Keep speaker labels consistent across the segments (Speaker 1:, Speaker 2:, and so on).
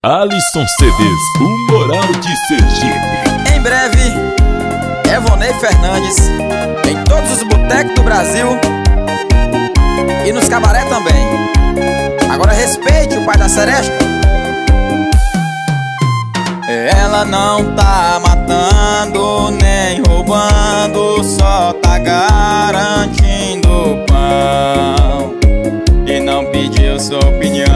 Speaker 1: Alisson CDs, o Moral de Sergipe.
Speaker 2: Em breve, Evonei Fernandes em todos os botecos do Brasil e nos cabaré também. Agora respeite o pai da seresta. Ela não tá matando nem roubando, só tá garantindo pão e não pediu sua opinião.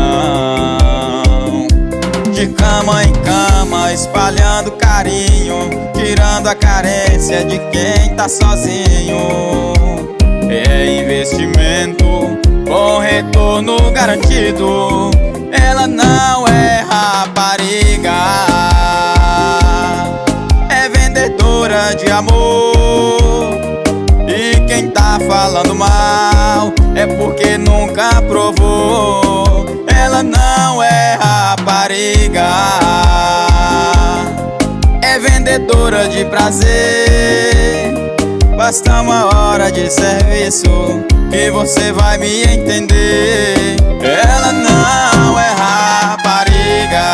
Speaker 2: De cama em cama, espalhando carinho, tirando a carência de quem tá sozinho. É investimento com retorno garantido. Ela não é rapariga, é vendedora de amor. E quem tá falando mal é porque nunca provou. Ela não é rapariga, é vendedora de prazer. Basta uma hora de serviço que você vai me entender. Ela não é rapariga.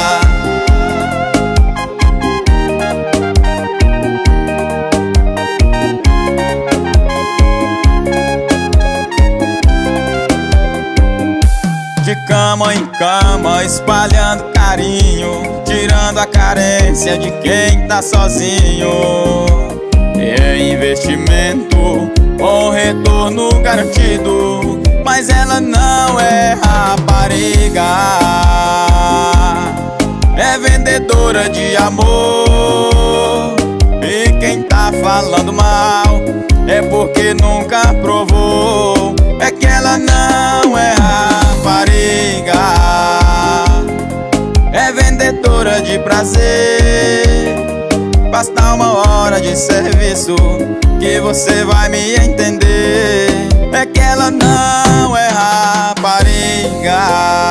Speaker 2: De cama em cama, espalhando carinho, tirando a carência de quem tá sozinho. É investimento com retorno garantido, mas ela não é rapariga, é vendedora de amor. E quem tá falando mal é porque nunca provou. É que ela não é rapariga, é vendedora de prazer. Basta uma hora de serviço que você vai me entender. É que ela não é rapariga,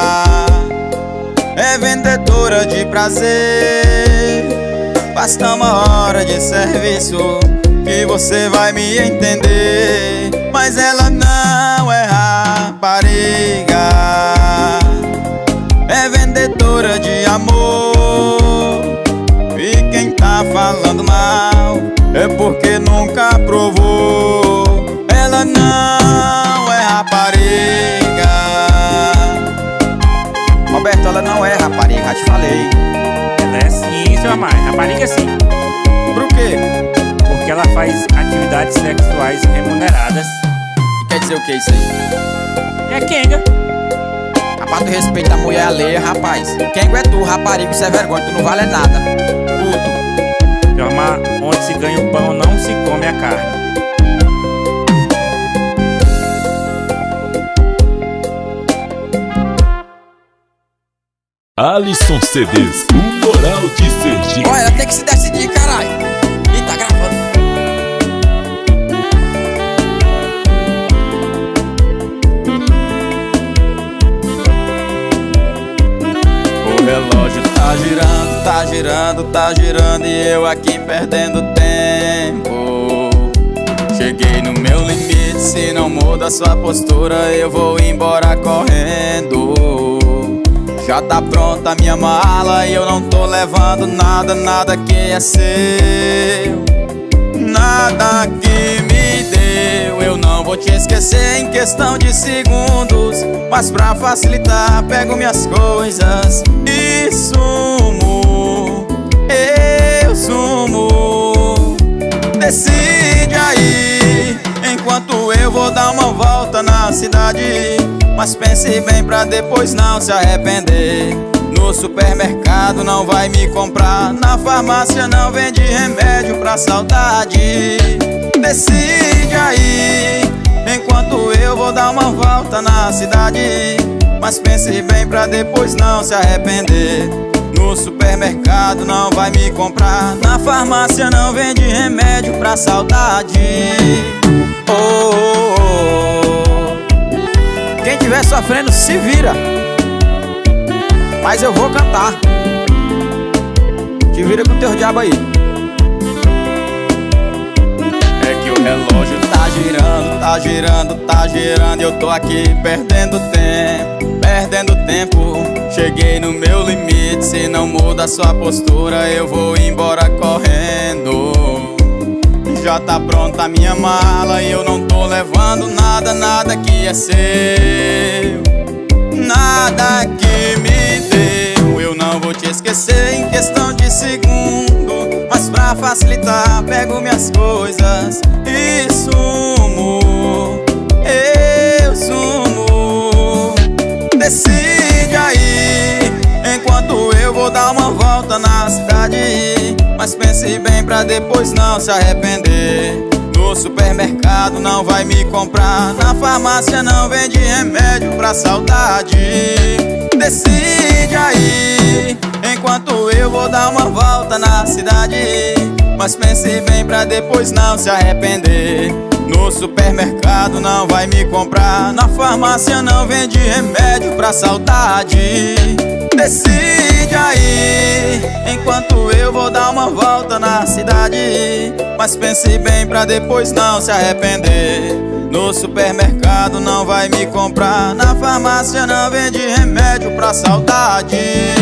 Speaker 2: é vendedora de prazer. Basta uma hora de serviço que você vai me entender. Mas ela não é rapariga, é vendedora de amor. E quem tá falando mal é porque nunca provou. Ela não é rapariga. Roberto, ela não é rapariga, já te falei.
Speaker 3: Ela é sim, seu amar, rapariga sim.
Speaker 2: Por quê?
Speaker 3: Porque ela faz atividades sexuais remuneradas.
Speaker 2: Quer dizer o que isso aí?
Speaker 3: É Kenga.
Speaker 2: Rapaz, tu respeita a mulher alheia, rapaz. Kenga é tu, rapariga, isso é vergonha, tu não vale nada. Puto.
Speaker 3: Seu amar, onde se ganha o pão não se come a carne.
Speaker 1: Alisson CDs, o Moral de Sergipe.
Speaker 2: Olha, ela tem que se decidir, caralho. Ih, tá gravando. O relógio tá girando, tá girando, tá girando e eu aqui perdendo tempo. Cheguei no meu limite, se não muda sua postura eu vou embora correndo. Já tá pronta a minha mala e eu não tô levando nada, nada que é seu. Nada que me deu, eu não vou te esquecer em questão de segundos. Mas pra facilitar, pego minhas coisas e sumo. Eu sumo. Decide aí, enquanto eu vou dar uma volta na cidade. Mas pense bem pra depois não se arrepender. No supermercado não vai me comprar, na farmácia não vende remédio pra saudade. Decide aí, enquanto eu vou dar uma volta na cidade. Mas pense bem pra depois não se arrepender. No supermercado não vai me comprar, na farmácia não vende remédio pra saudade. Oh, oh, oh. Quem tiver sofrendo se vira, mas eu vou cantar. Te vira com teu diabo aí. É que o relógio tá girando, tá girando, tá girando e eu tô aqui perdendo tempo. Cheguei no meu limite, da sua postura eu vou embora correndo. Já tá pronta a minha mala e eu não tô levando nada, nada que é seu. Nada que me deu, eu não vou te esquecer em questão de segundo. Mas pra facilitar, pego minhas coisas e sumo. Eu sumo. Decide aí, enquanto eu vou dar uma volta na cidade. Mas pense bem pra depois não se arrepender. No supermercado não vai me comprar, na farmácia não vende remédio pra saudade. Decide aí, enquanto eu vou dar uma volta na cidade. Mas pense bem pra depois não se arrepender. No supermercado não vai me comprar, na farmácia não vende remédio pra saudade. Decide aí, enquanto eu vou dar uma volta na cidade. Mas pense bem pra depois não se arrepender. No supermercado não vai me comprar, na farmácia não vende remédio pra saudade.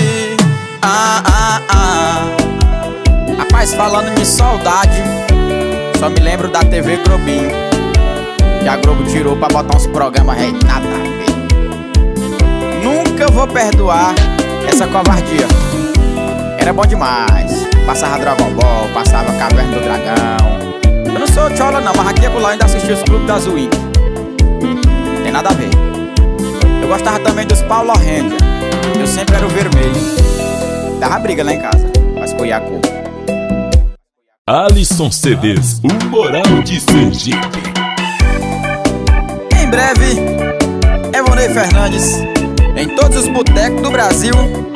Speaker 4: Rapaz, falando de saudade, só me lembro da TV Globinho, que a Globo tirou pra botar uns programas aí, nada a ver. Nunca vou perdoar essa covardia. Era bom demais. Passava Dragon Ball, passava Caverna do Dragão. Eu não sou chola não, mas aqui e acolá ainda assisti os clubes da Zwing. Tem nada a ver. Eu gostava também dos Power Rangers. Eu sempre era o vermelho. Dava briga lá em casa, mas foi a cor.
Speaker 1: Alisson CDs, o moral de Sergipe.
Speaker 2: Em breve, Evonei Fernandes em todos os botecos do Brasil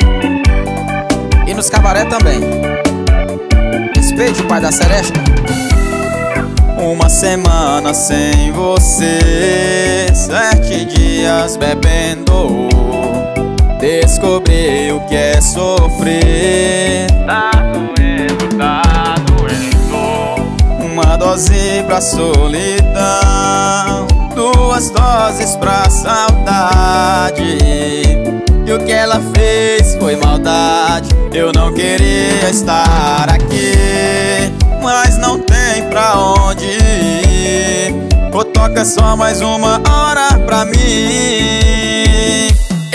Speaker 2: e nos cabaré também. Respeite o pai da Seresta. Uma semana sem você, 7 dias bebendo, descobri o que é sofrer. Tá doendo, tá doendo. Uma dose pra solidão, 2 doses pra saudade. E o que ela fez foi maldade. Eu não queria estar aqui, mas não tem pra onde ir. Ou toca só mais uma hora pra mim.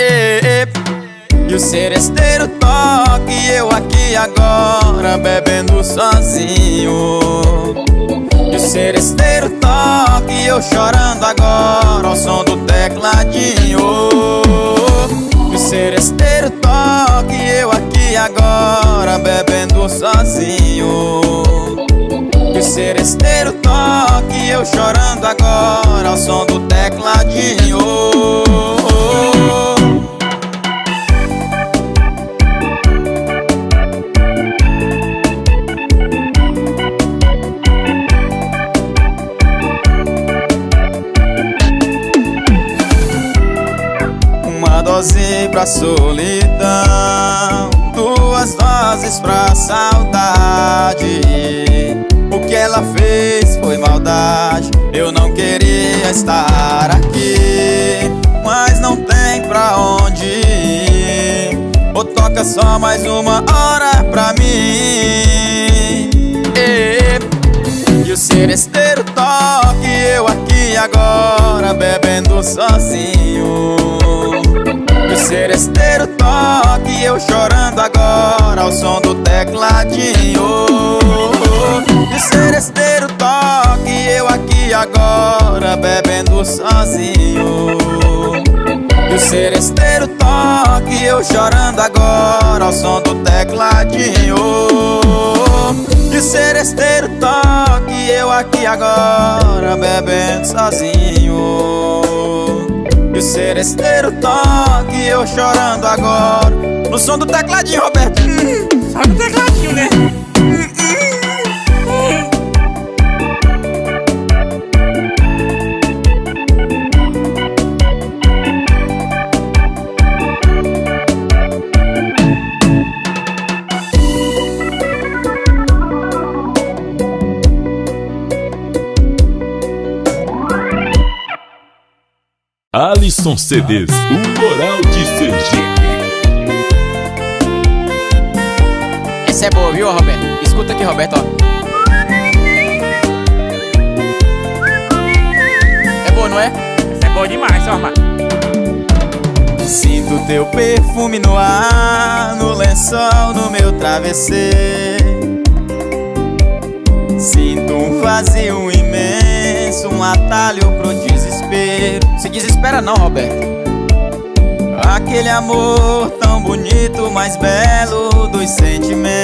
Speaker 2: E o seresteiro toca e eu aqui agora bebendo sozinho. E o seresteiro toca e eu chorando agora ao som do tecladinho. E o seresteiro toca e eu aqui agora bebendo sozinho. E o seresteiro toca e eu chorando agora ao som do tecladinho. Uma dose pra solidão, 2 doses pra saudade. O que ela fez foi maldade. Eu não queria estar aqui, mas não tem pra onde ir. Ou toca só mais uma hora pra mim. E o seresteiro toca e eu aqui agora bebendo sozinho. E o seresteiro toca e eu chorando agora ao som do tecladinho. E o seresteiro toca e eu aqui agora bebendo sozinho. E o seresteiro toca e eu chorando agora ao som do tecladinho. E o seresteiro toca e eu aqui agora bebendo sozinho. E o seresteiro toca e eu chorando agora no som do tecladinho, Roberto.
Speaker 3: Só no tecladinho, né?
Speaker 1: Alisson CDs, o moral de Sergipe.
Speaker 4: Essa é boa, viu, Roberto? Escuta aqui, Roberto, ó. É boa, não é?
Speaker 3: Essa é boa demais, ó, mano.
Speaker 2: Sinto teu perfume no ar, no lençol, no meu travesseiro. Sinto um vazio imenso, um atalho pro desespero.
Speaker 4: Se desespera não, Roberto.
Speaker 2: Aquele amor tão bonito, mais belo dos sentimentos,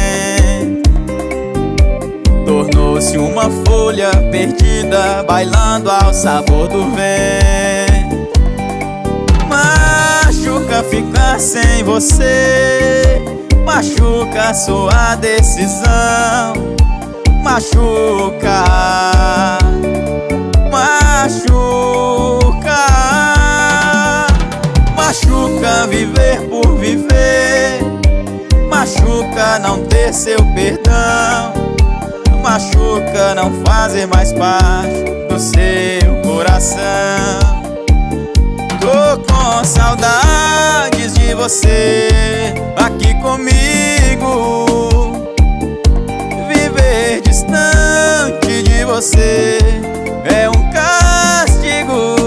Speaker 2: tornou-se uma folha perdida, bailando ao sabor do vento. Machuca ficar sem você, machuca sua decisão. Machuca, machuca, machuca viver por viver, machuca não ter seu perdão, machuca não fazer mais parte do seu coração. Tô com saudades de você aqui comigo. Viver distante de você é um castigo.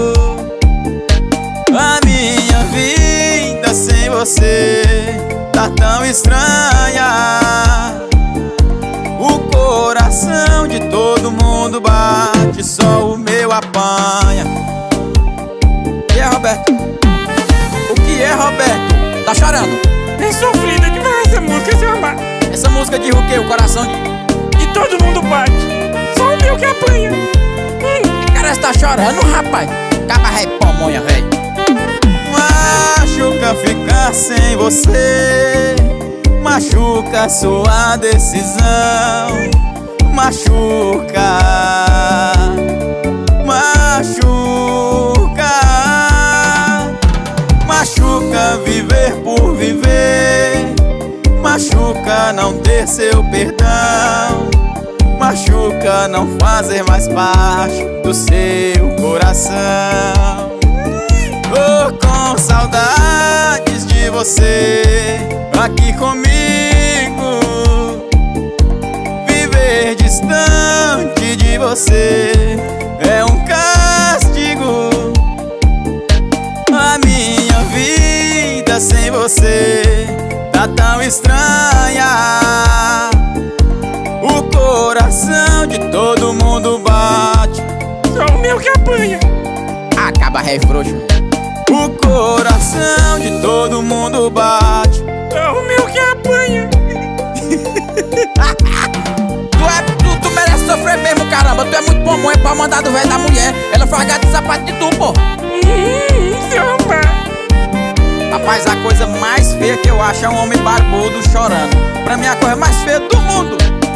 Speaker 2: A minha vida sem você tá tão estranha. O coração de todo mundo bate, só o meu apanha.
Speaker 4: O que é, Roberto? O que é, Roberto? Tá chorando?
Speaker 3: É sofrida demais essa música, seu amado.
Speaker 4: Essa música diz o quê? O coração de
Speaker 3: todo mundo bate, só o meu que apanha.
Speaker 4: Cara, você tá chorando, rapaz? Caba rei pomonha, véi.
Speaker 2: Machuca ficar sem você, machuca sua decisão. Machuca, machuca, machuca viver por viver, machuca não ter seu perdão, machuca não fazer mais parte do seu coração. Tô com saudades de você aqui comigo. Viver distante de você é um castigo. A minha vida sem você tá tão estranha. O coração de todo mundo bate,
Speaker 3: só o meu que apanha.
Speaker 4: Acaba rei frouxo.
Speaker 2: o coração de todo mundo bate,
Speaker 3: só o meu que apanha.
Speaker 4: Tu merece sofrer mesmo, caramba. Tu é muito bom, é pra mandar do velho da mulher. Ela faz gato de sapato de tu, pô.
Speaker 3: Seu amado.
Speaker 4: Rapaz, a coisa mais feia que eu acho é um homem barbudo chorando. Pra mim, a coisa mais feia do mundo.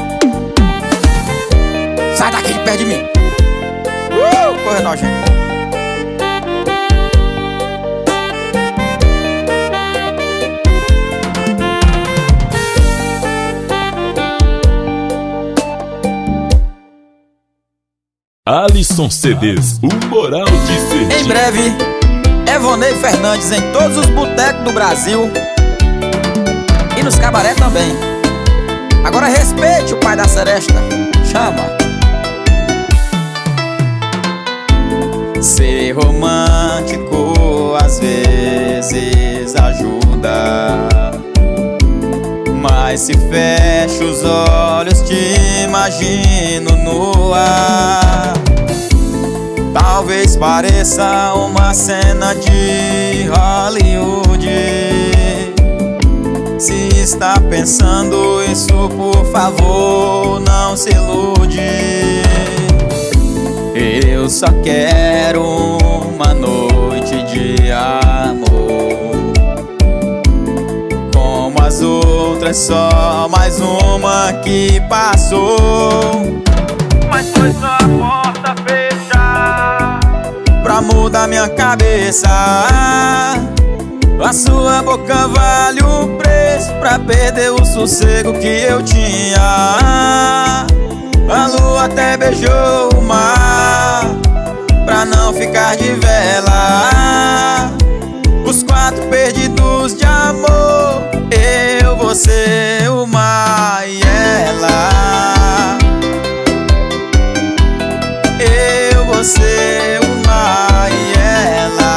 Speaker 4: Sai daqui de perto de mim. Coisa nojenta.
Speaker 1: Alisson CDs, o Moral de Sergipe.
Speaker 4: Em breve, Evonei Fernandes em todos os botecos do Brasil e nos cabaré também. Agora respeite o pai da seresta. Chama.
Speaker 2: Ser romântico às vezes ajuda, mas se fecho os olhos te imagino no ar. Talvez pareça uma cena de Hollywood. Se está pensando isso, por favor, não se ilude. Eu só quero uma noite de amor, como as outras, só mais uma que passou. Mas foi só a porta fechar pra mudar minha cabeça. A sua boca vale o preço pra perder o sossego que eu tinha. A lua até beijou o mar pra não ficar de vela. Os quatro perdidos de amor, eu, você, o mar e ela. Eu, você, o mar e ela.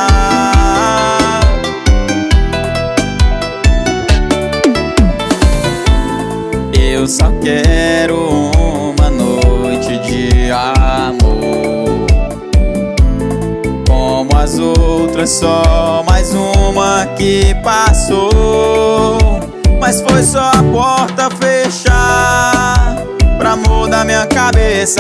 Speaker 2: Eu só quero uma noite de amor, como as outras, só mais uma que passou. Mas foi só a porta fechar pra mudar minha cabeça.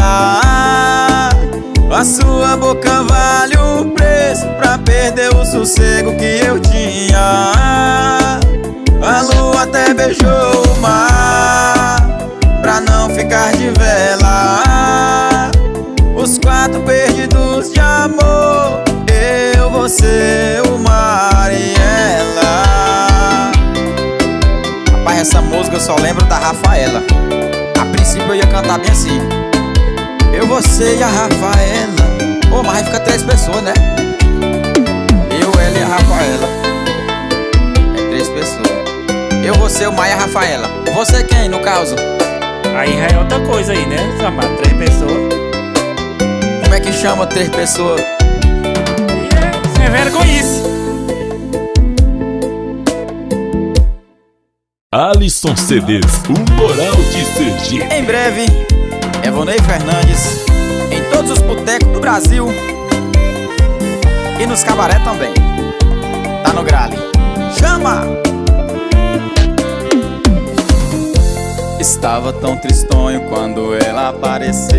Speaker 2: A sua boca vale o preço pra perder o sossego que eu tinha. A lua até beijou o mar pra não ficar de vela. Os quatro perdidos de amor, eu, você, o mar e ela. Rapaz, essa música eu só lembro da Rafaela. A princípio eu ia cantar bem assim: eu, você e a Rafaela. Pô, mas aí fica 3 pessoas, né? Eu, ela e a Rafaela. É 3 pessoas. Eu, você, o mar e a Rafaela. Você quem, no caso?
Speaker 3: Aí já é outra coisa aí, né? Chamar 3 pessoas.
Speaker 2: Como é que chama 3 pessoas?
Speaker 3: É vergonhice.
Speaker 1: Alisson CDs, o Moral de Sergipe.
Speaker 2: Em breve, Evonei Fernandes em todos os botecos do Brasil e nos cabaré também. Tá no grale. Chama! Estava tão tristonho quando ela apareceu.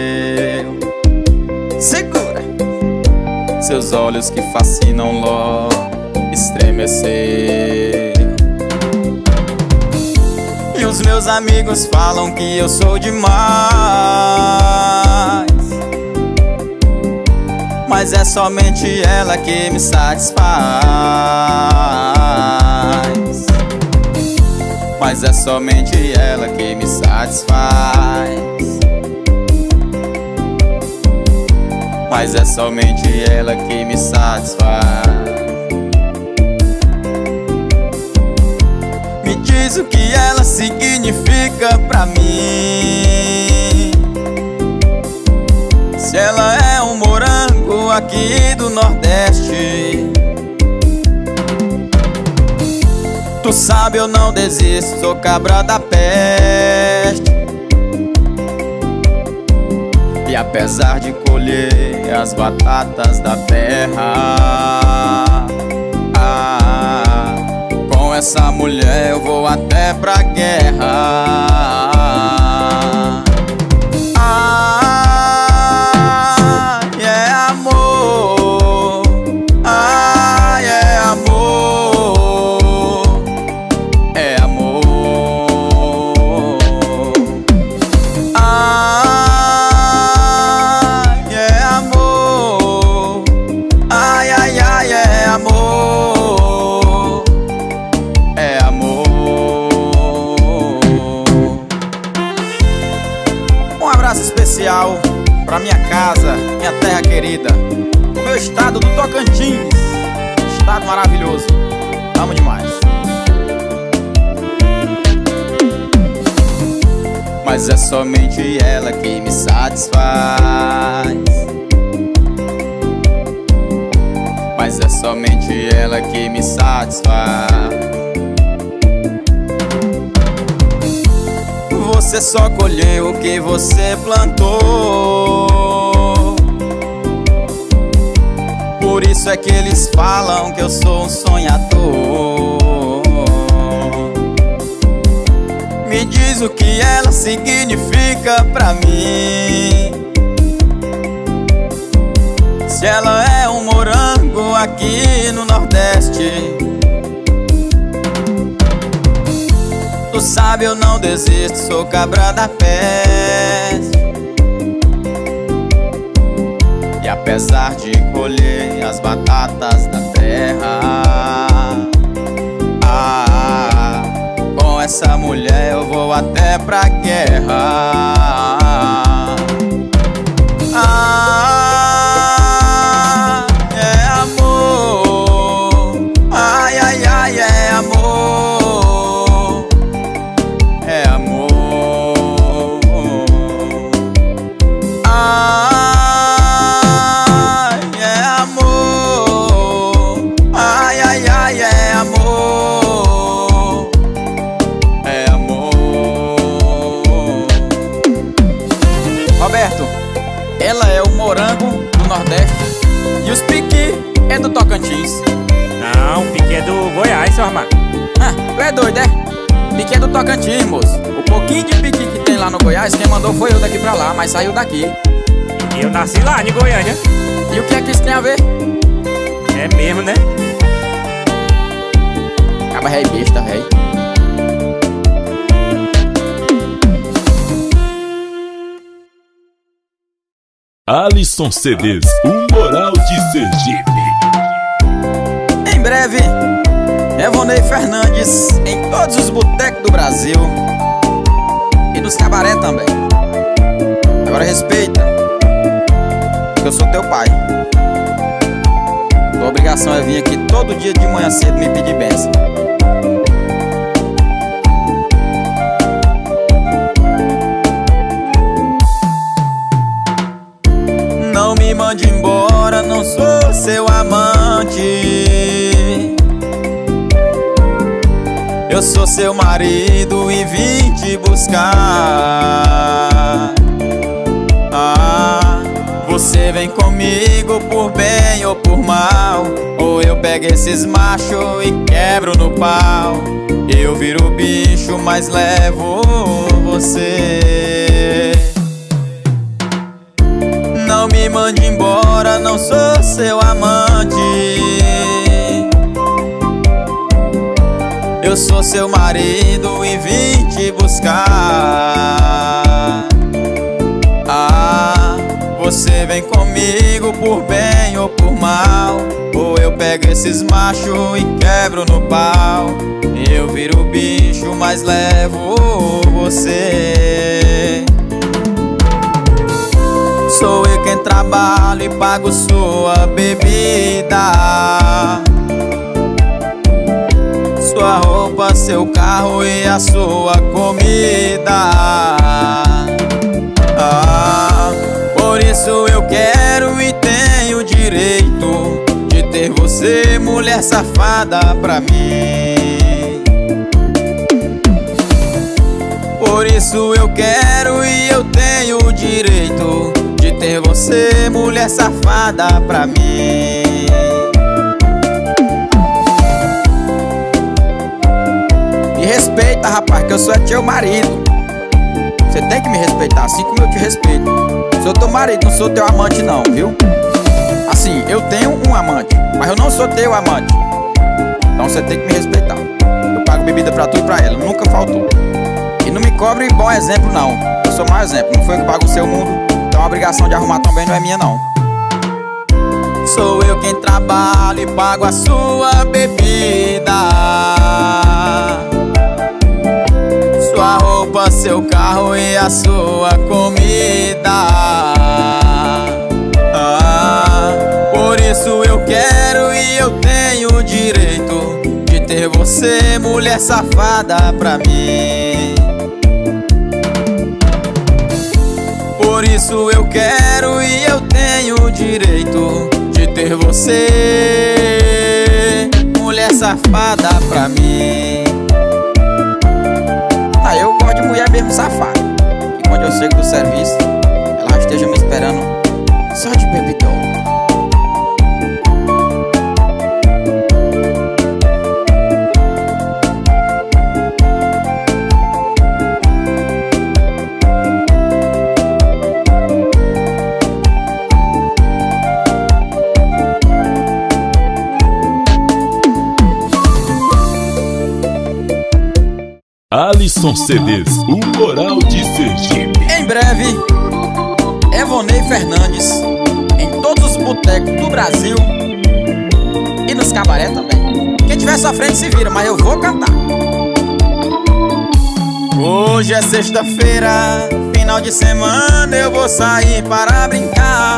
Speaker 2: Segura! Seus olhos que fascinam logo estremeceu. E os meus amigos falam que eu sou demais, mas é somente ela que me satisfaz. Mas é somente ela que me satisfaz. Mas é somente ela que me satisfaz. Me diz o que ela significa pra mim. Se ela é um morango aqui do Nordeste. Tu sabe, eu não desisto, sou cabra da peste. E apesar de colher as batatas da terra, com essa mulher eu vou até pra guerra. É amor. É amor. É amor. É amor. Ai, ai, ai, é amor. É amor. Um abraço especial pra minha casa, minha terra querida, o meu estado do Tocantins. Estado maravilhoso, amo demais. Mas é somente ela que me satisfaz. Mas é somente ela que me satisfaz. Você só colheu o que você plantou. Por isso é que eles falam que eu sou um sonhador. Me diz o que ela significa pra mim. Se ela é um morango aqui no Nordeste. Tu sabe, eu não desisto, sou cabra da peste. E apesar de colher as batatas da terra, com essa mulher eu vou até pra guerra. É amor. Ai, ai, ai, é amor.
Speaker 3: armado.
Speaker 4: Ah, tu é doido, é? Pique é do Tocantins, moço. O pouquinho de pique que tem lá no Goiás, quem mandou foi eu daqui pra lá, mas saiu daqui.
Speaker 3: E eu nasci lá em Goiânia.
Speaker 4: E o que é que isso tem a ver?
Speaker 3: É mesmo, né?
Speaker 4: Acaba rei besta, rei.
Speaker 1: Alisson CDs, o Moral de Sergipe.
Speaker 4: Em breve, Evonei Fernandes em todos os botecos do Brasil e nos cabaré também. Agora respeita, que eu sou teu pai. Tua obrigação é vir aqui todo dia de manhã cedo me pedir bênção. Não me mande embora, não sou seu amante. Eu sou seu marido e vim te buscar. Você vem comigo por bem ou por mal, ou eu pego esses machos e quebro no pau. Eu viro bicho, mas levo você. Não me mande embora, não sou seu amante. Eu sou seu marido e vim te buscar. Você vem comigo por bem ou por mal, ou eu pego esses machos e quebro no pau. Eu viro bicho, mas levo você. Sou eu quem trabalho e pago sua bebida, sua roupa, seu carro e a sua comida. Por isso eu quero e tenho direito de ter você, mulher safada, pra mim. Por isso eu quero e eu tenho o direito de ter você, mulher safada, pra mim. Me respeita, rapaz, que eu sou teu marido. Você tem que me respeitar, assim como eu te respeito. Sou teu marido, não sou teu amante não, viu? Assim, eu tenho um amante, mas eu não sou teu amante. Então você tem que me respeitar. Eu pago bebida pra tu e pra ela, nunca faltou. E não me cobre bom exemplo não. Eu sou mau exemplo, não foi eu que pago o seu mundo. Então a obrigação de arrumar também não é minha não. Sou eu quem trabalho e pago a sua bebida, sua roupa, seu carro e a sua comida. Por isso eu quero e eu tenho o direito de ter você, mulher safada, pra mim. Por isso eu quero e eu tenho o direito de ter você, mulher safada, pra mim. Eu gosto de mulher mesmo safada, e quando eu chego do serviço, ela esteja me esperando só de bebidão.
Speaker 1: Alisson CDs, o Moral de Sergipe.
Speaker 4: Em breve, Evonei Fernandes em todos os botecos do Brasil e nos cabaré também. Quem tiver sofrendo se vira, mas eu vou cantar. Hoje é sexta-feira, final de semana, eu vou sair para brincar.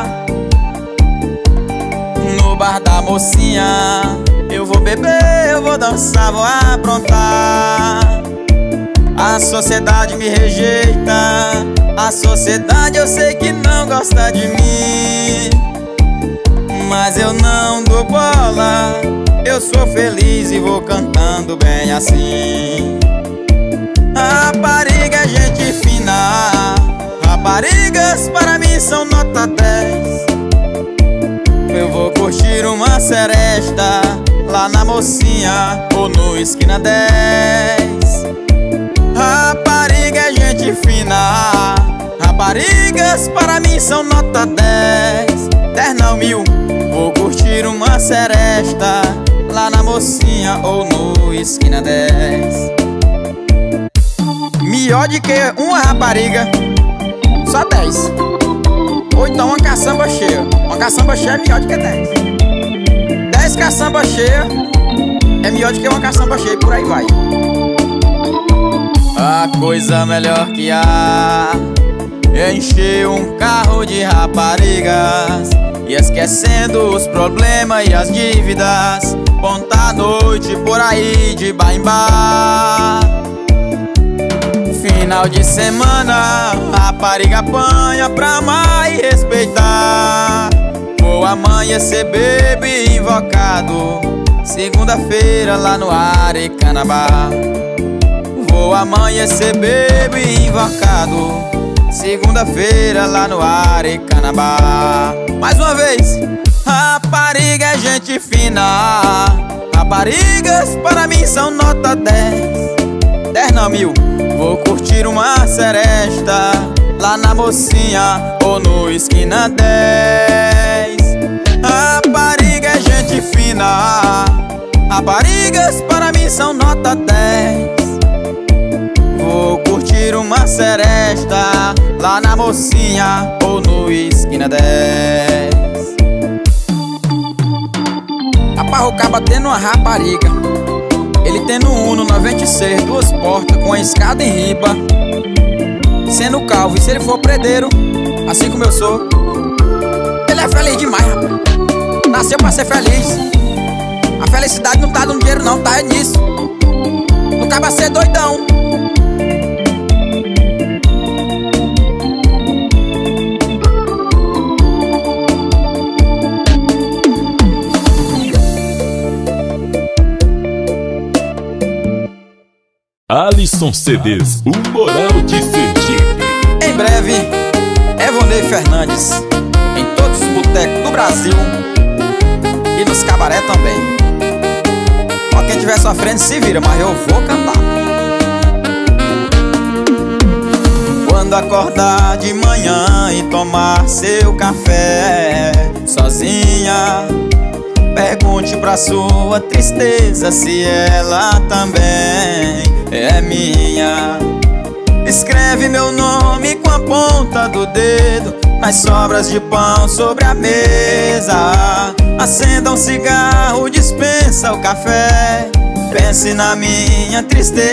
Speaker 4: No bar da mocinha, eu vou beber, eu vou dançar, vou aprontar. A sociedade me rejeita, a sociedade eu sei que não gosta de mim, mas eu não dou bola, eu sou feliz e vou cantando bem assim. Rapariga é gente fina, raparigas para mim são nota 10. Eu vou curtir uma seresta lá
Speaker 2: lá na Mocinha ou no Esquina 10. Rapariga é gente fina, raparigas para mim são nota 10. 10 não 1000, vou curtir uma seresta lá na Mocinha ou no Esquina 10. Melhor de que uma rapariga, só 10. Ou então uma caçamba cheia. Uma caçamba cheia é melhor do que 10. 10 caçamba cheia é melhor do que uma caçamba cheia, e por aí vai. A coisa melhor que há é encher um carro de raparigas e esquecendo os problemas e as dívidas, ponta a noite por aí de bar em bar. Final de semana, rapariga apanha pra amar e respeitar. Vou amanhecer bebo e invocado, segunda-feira lá no Arecanabá. Vou amanhecer bebo e invocado, segunda-feira lá no Arecanabá. Mais uma vez. Rapariga é gente fina, raparigas para mim são nota 10. 10 não 1000, vou curtir uma seresta lá na Mocinha ou no Esquina 10. Rapariga é gente fina, raparigas para mim são nota 10. Vou curtir uma seresta lá na Mocinha ou no Esquina 10. Rapaz, o caba tendo uma rapariga, ele tendo um Uno 96, 2 portas com a escada em riba, sendo calvo, e se ele for predeiro, assim como eu sou, ele é feliz demais, rapaz. Nasceu pra ser feliz. A felicidade não tá no dinheiro não, tá é nisso. No caba ser doidão.
Speaker 1: Alisson CDs, o Moral de Sergipe.
Speaker 2: Em breve, Evonei Fernandes em todos os botecos do Brasil e nos cabaré também. Ó, quem tiver sofrendo se vira, mas eu vou cantar. Quando acordar de manhã e tomar seu café sozinha, pergunte pra sua tristeza se ela também é minha. Escreve meu nome com a ponta do dedo nas sobras de pão sobre a mesa. Acenda um cigarro, dispensa o café, pense na minha tristeza.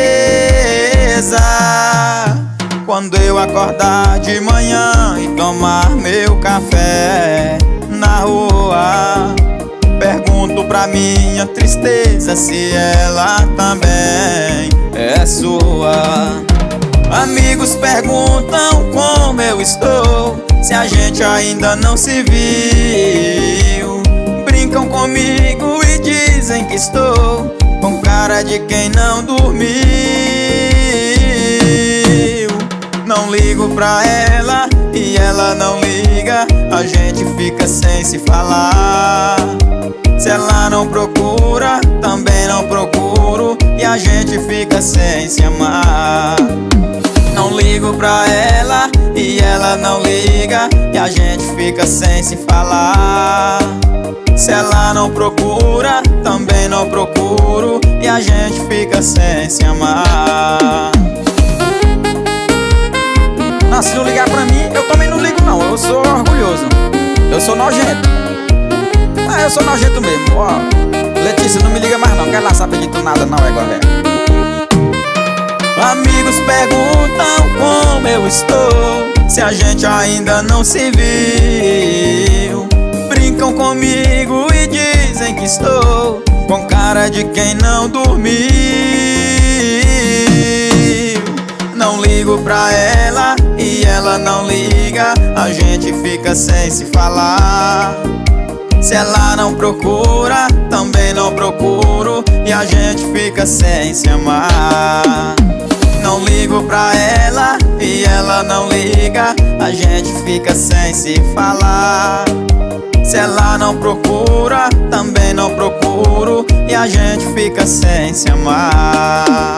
Speaker 2: Quando eu acordar de manhã e tomar meu café na rua, pergunto pra minha tristeza se ela também é sua. Amigos perguntam como eu estou, se a gente ainda não se viu. Brincam comigo e dizem que estou com cara de quem não dormiu. Não ligo pra ela e ela não liga, a gente fica sem se falar. Se ela não procura, também não procuro, e a gente fica sem se amar. Não ligo pra ela e ela não liga, e a gente fica sem se falar. Se ela não procura, também não procuro, e a gente fica sem se amar. Não, se não ligar pra mim, eu também não ligo não, eu sou orgulhoso, eu sou nojento. Ah, eu sou nojento mesmo, ó. Letícia, não me liga mais não, quer lá saber de tu nada não, é goré. Amigos perguntam como eu estou, se a gente ainda não se viu. Brincam comigo e dizem que estou com cara de quem não dormiu. Não ligo pra ela e ela não liga, a gente fica sem se falar. Se ela não procura, também não procuro, e a gente fica sem se amar. Não ligo pra ela e ela não liga, a gente fica sem se falar. Se ela não procura, também não procuro, e a gente fica sem se amar.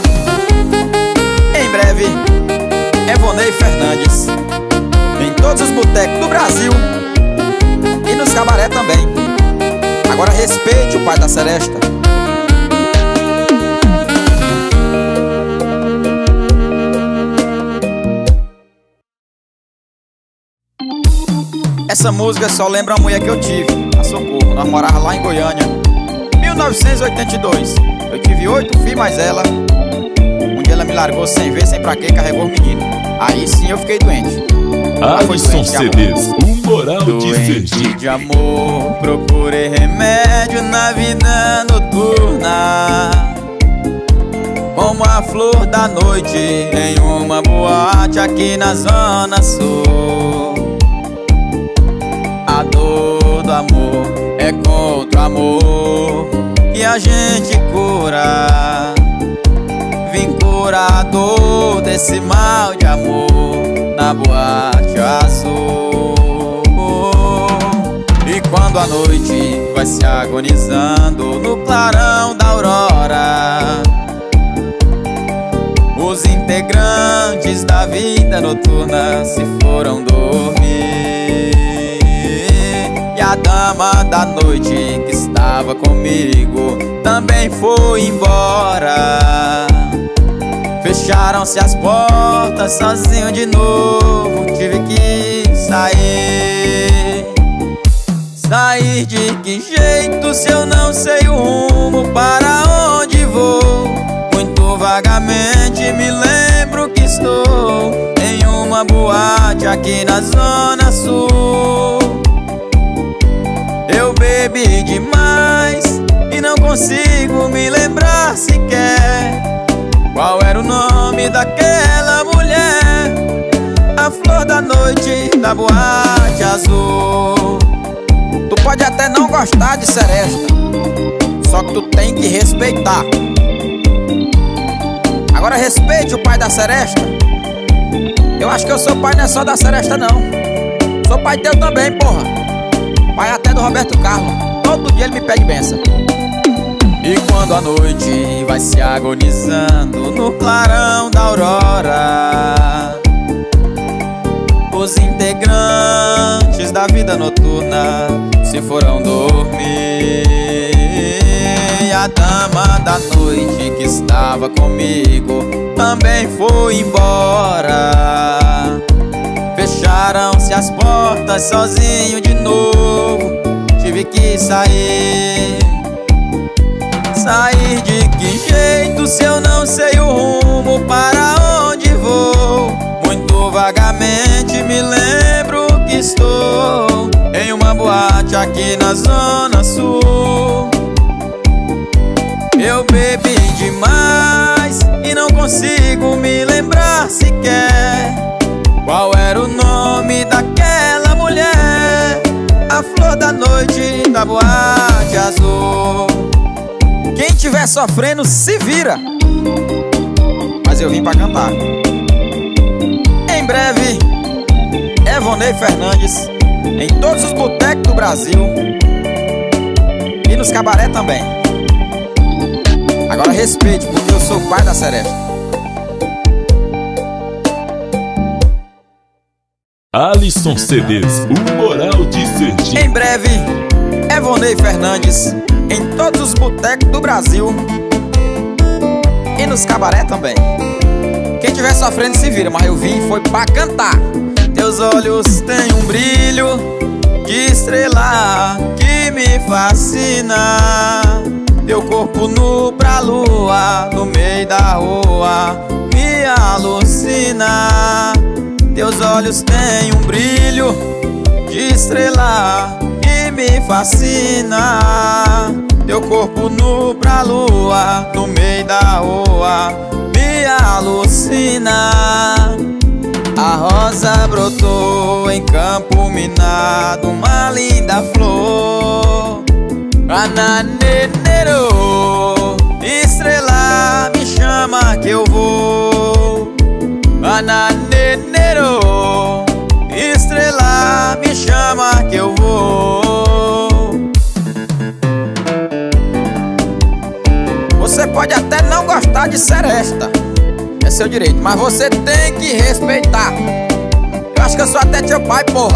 Speaker 2: Em breve, Evonei Fernandes, em todos os botecos do Brasil e nos cabaré também. Agora respeite o pai da seresta. Essa música só lembra a mulher que eu tive, a Socorro. Nós morávamos lá em Goiânia, 1982. Eu tive 8 filhos mais ela. Um dia ela me largou sem ver, sem pra quê, carregou o menino. Aí sim eu fiquei doente.
Speaker 1: Alisson CDs, o moral de
Speaker 2: Doente
Speaker 1: Sergipe.
Speaker 2: de amor, procurei remédio na vida noturna, como a flor da noite em uma boate aqui na Zona Sul. A dor do amor é contra o amor que a gente cura. Vim curar a dor desse mal de amor na boate azul. E quando a noite vai se agonizando no clarão da aurora, os integrantes da vida noturna se foram dormir. E a dama da noite que estava comigo também foi embora. Fecharam-se as portas, sozinho de novo tive que sair. Sair de que jeito se eu não sei o rumo para onde vou? Muito vagamente me lembro que estou em uma boate aqui na Zona Sul. Eu bebi demais e não consigo me lembrar sequer qual era o nome daquela mulher, a flor da noite da boate azul. Tu pode até não gostar de seresta, só que tu tem que respeitar. Agora respeite o pai da seresta. Eu acho que eu sou pai não é só da seresta não, sou pai teu também, porra. Pai até do Roberto Carlos, todo dia ele me pede benção. E quando a noite vai se agonizando no clarão da aurora, os integrantes da vida noturna se foram dormir. E a dama da noite que estava comigo também foi embora. Fecharam-se as portas, sozinho de novo tive que sair. Sair de que jeito se eu não sei o rumo para onde vou? Muito vagamente me lembro que estou em uma boate aqui na Zona Sul. Eu bebi demais e não consigo me lembrar sequer qual era o nome daquela mulher, a flor da noite da boate azul. Quem tiver sofrendo se vira, mas eu vim pra cantar. Em breve, Evonei Fernandes, em todos os botecos do Brasil e nos cabaré também. Agora respeite, porque eu sou o pai da seresta.
Speaker 1: Alisson CDs, o moral de Sergipe.
Speaker 2: Em breve, Evonei Fernandes, em todos os botecos do Brasil e nos cabaré também. Quem tiver sofrendo se vira, mas eu vim foi pra cantar. Teus olhos têm um brilho de estrela que me fascina. Teu corpo nu pra lua, no meio da rua, me alucina. Teus olhos têm um brilho de estrela que me fascina. Teu corpo nu pra lua, no meio da rua, me alucina. A rosa brotou em campo minado, uma linda flor. Ananenero, estrela, me chama que eu vou. Ananenero, estrela, me me chama que eu vou. Você pode até não gostar de seresta, é seu direito, mas você tem que respeitar. Eu acho que eu sou até teu pai, porra.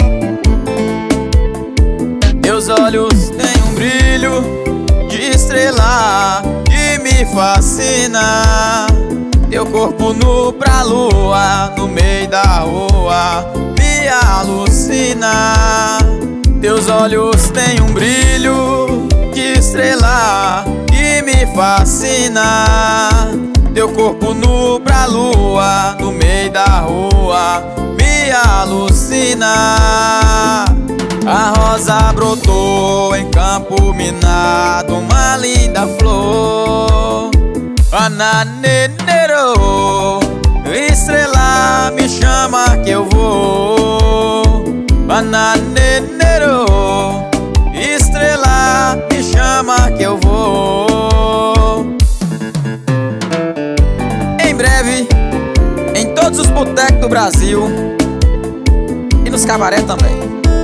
Speaker 2: Teus olhos têm um brilho de estrela que me fascina. Teu corpo nu pra lua, no meio da rua, me alucina. Teus olhos têm um brilho de estrela que me fascina. Teu corpo nu pra lua, no meio da rua, me alucina. A rosa brotou em campo minado, uma linda flor. Ananenero, estrela me chama que eu vou. Ananenero, estrela me chama que eu vou. Em breve, em todos os botecos do Brasil e nos cabaré também.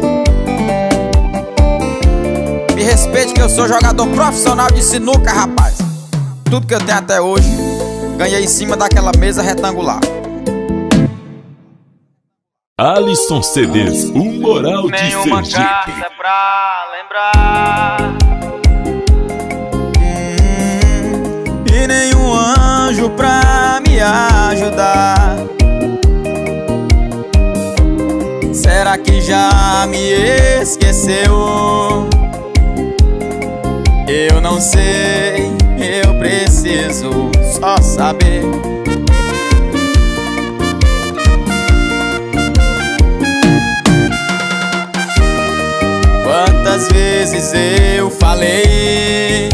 Speaker 2: Me respeite que eu sou jogador profissional de sinuca, rapaz. Tudo que eu tenho até hoje, ganhei em cima daquela mesa retangular.
Speaker 1: Alisson CDs, o moral de
Speaker 2: Nenhuma
Speaker 1: Sergipe.
Speaker 2: carta pra lembrar, e nenhum anjo pra me ajudar. Será que já me esqueceu? Eu não sei, eu preciso só saber. Quantas vezes eu falei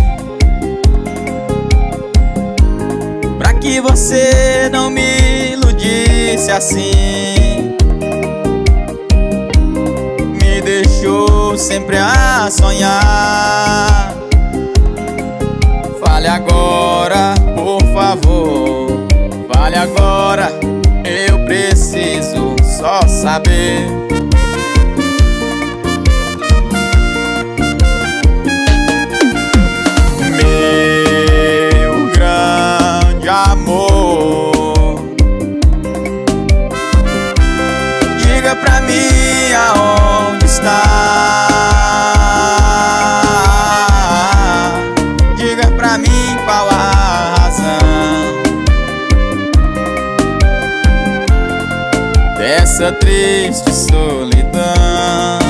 Speaker 2: pra que você não me iludisse assim? Me deixou sempre a sonhar. Fale agora, por favor, fale agora, eu preciso só saber. Meu grande amor, diga pra mim aonde está. Qual a razão dessa triste solidão?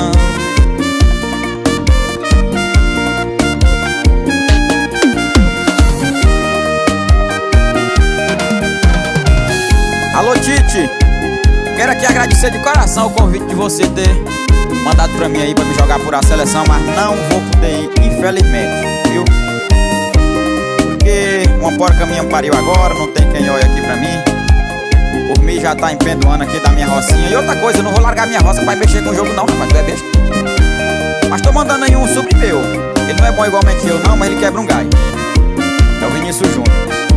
Speaker 2: Alô, Tite, quero aqui agradecer de coração o convite de você ter mandado pra mim aí pra me jogar por a seleção, mas não vou poder ir, infelizmente, viu? Uma porca minha pariu agora, não tem quem olhe aqui pra mim. Por mim já tá empendoando aqui da minha rocinha. E outra coisa, eu não vou largar minha roça pra mexer com o jogo não, rapaz, tu é besta. Mas tô mandando aí um sobre meu. Ele não é bom igualmente eu não, mas ele quebra um galho. É o Vinícius Júnior.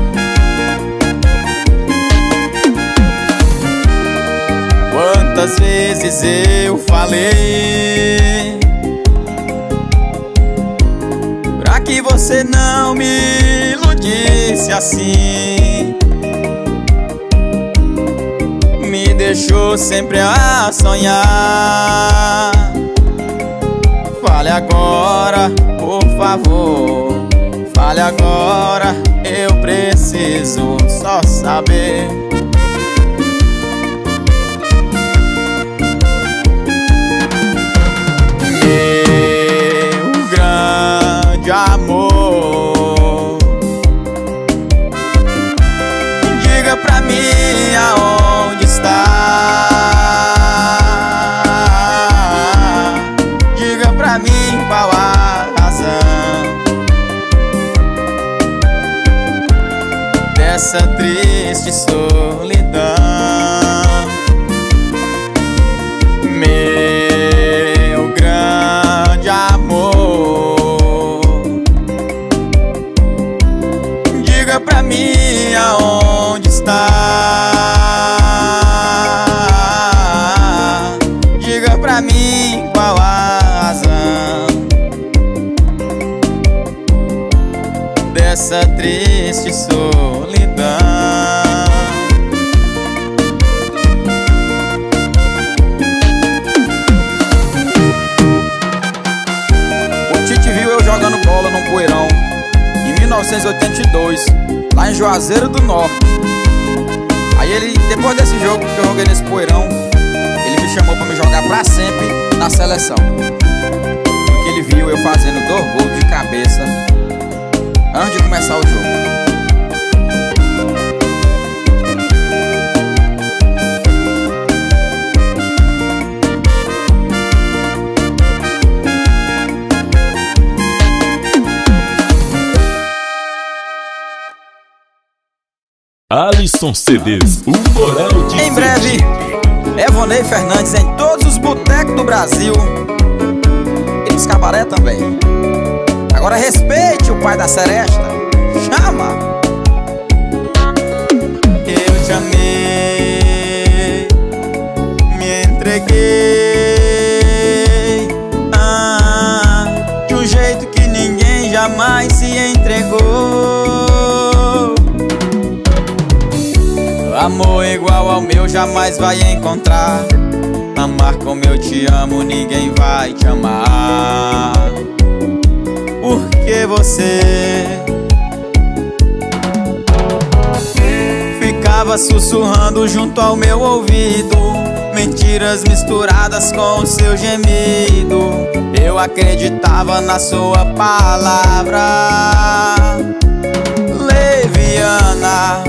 Speaker 2: Quantas vezes eu falei pra que você não me iludisse assim? Me deixou sempre a sonhar. Fale agora, por favor, fale agora, eu preciso só saber. Meu grande amor, diga pra mim aonde está. Diga pra mim qual a razão dessa triste solidão. Meu grande amor, diga pra mim aonde está. Diga pra mim
Speaker 4: em Juazeiro do Norte. Aí ele, depois desse jogo que eu joguei nesse poeirão, ele me chamou pra me jogar pra sempre na seleção. Porque ele viu eu fazendo 2 gols de cabeça antes de começar o jogo.
Speaker 1: Alisson CDs, o moral de
Speaker 4: Em breve, Evonei Fernandes em todos os botecos do Brasil e nos cabaré também. Agora respeite o pai da seresta. Chama!
Speaker 2: Eu te amei, me entreguei, de um jeito que ninguém jamais se entregou. Amor igual ao meu jamais vai encontrar. Amar como eu te amo ninguém vai te amar. Porque você ficava sussurrando junto ao meu ouvido, mentiras misturadas com o seu gemido. Eu acreditava na sua palavra leviana,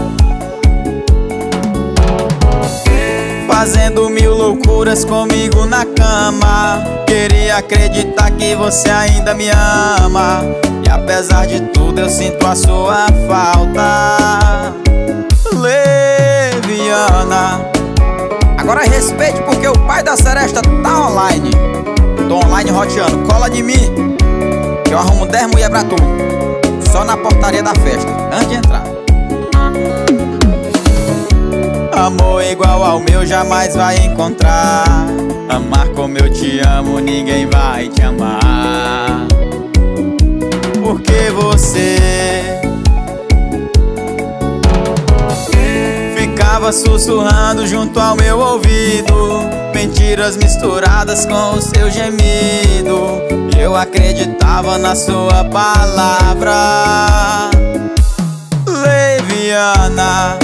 Speaker 2: fazendo 1000 loucuras comigo na cama. Queria acreditar que você ainda me ama, e apesar de tudo eu sinto a sua falta leviana.
Speaker 4: Agora respeite porque o pai da seresta tá online. Tô online roteando, cola de mim que eu arrumo 10 mulher pra tu, só na portaria da festa, antes de entrar.
Speaker 2: Amor igual ao meu jamais vai encontrar. Amar como eu te amo ninguém vai te amar. Porque você ficava sussurrando junto ao meu ouvido, mentiras misturadas com o seu gemido. Eu acreditava na sua palavra leviana,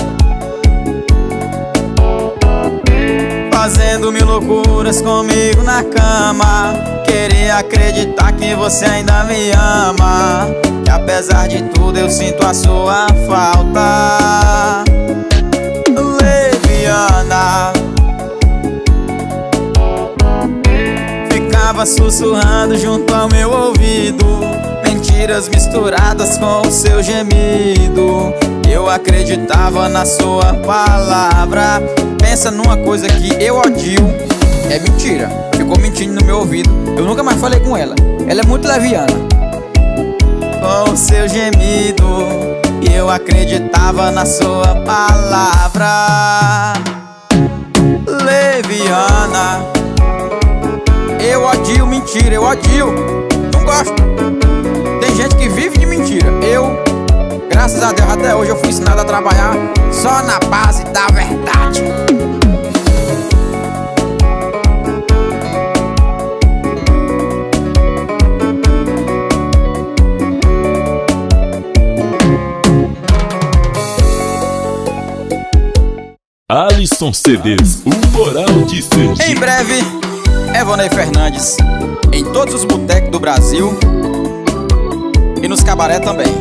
Speaker 2: fazendo 1000 loucuras comigo na cama. Queria acreditar que você ainda me ama, que apesar de tudo eu sinto a sua falta leviana. Ficava sussurrando junto ao meu ouvido, mentiras misturadas com o seu gemido. Eu acreditava na sua palavra. Pensa numa coisa que eu odio, é mentira. Ficou mentindo no meu ouvido, eu nunca mais falei com ela. Ela é muito leviana. Com o seu gemido, e eu acreditava na sua palavra leviana. Eu odio mentira, eu odio, não gosto. Tem gente que vive de mentira. Eu, graças a Deus, até hoje eu fui ensinado a trabalhar só na base da verdade.
Speaker 1: Alisson CDs, o moral de Sergipe.
Speaker 4: Em breve, Evonei Fernandes em todos os botecos do Brasil e nos cabaré também.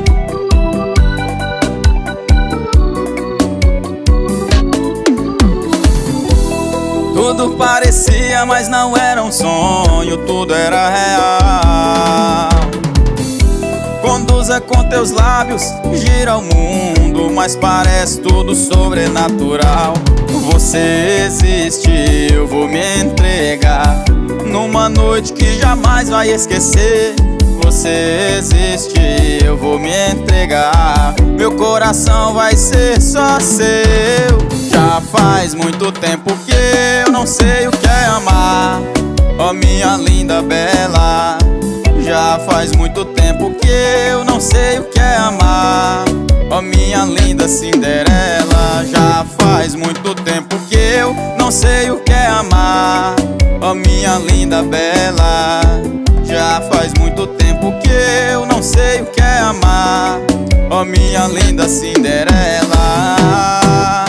Speaker 2: Tudo parecia, mas não era um sonho, tudo era real. Conduza com teus lábios, gira o mundo, mas parece tudo sobrenatural. Você existe, eu vou me entregar numa noite que jamais vai esquecer. Você existe, eu vou me entregar, meu coração vai ser só seu. Já faz muito tempo que eu não sei o que é amar, ó minha linda bela. Já faz muito tempo que eu não sei o que é amar, ó minha linda Cinderela. Já faz muito tempo que eu não sei o que é amar, ó minha linda bela. Já faz muito tempo que eu não sei o que é amar, ó oh minha linda Cinderela.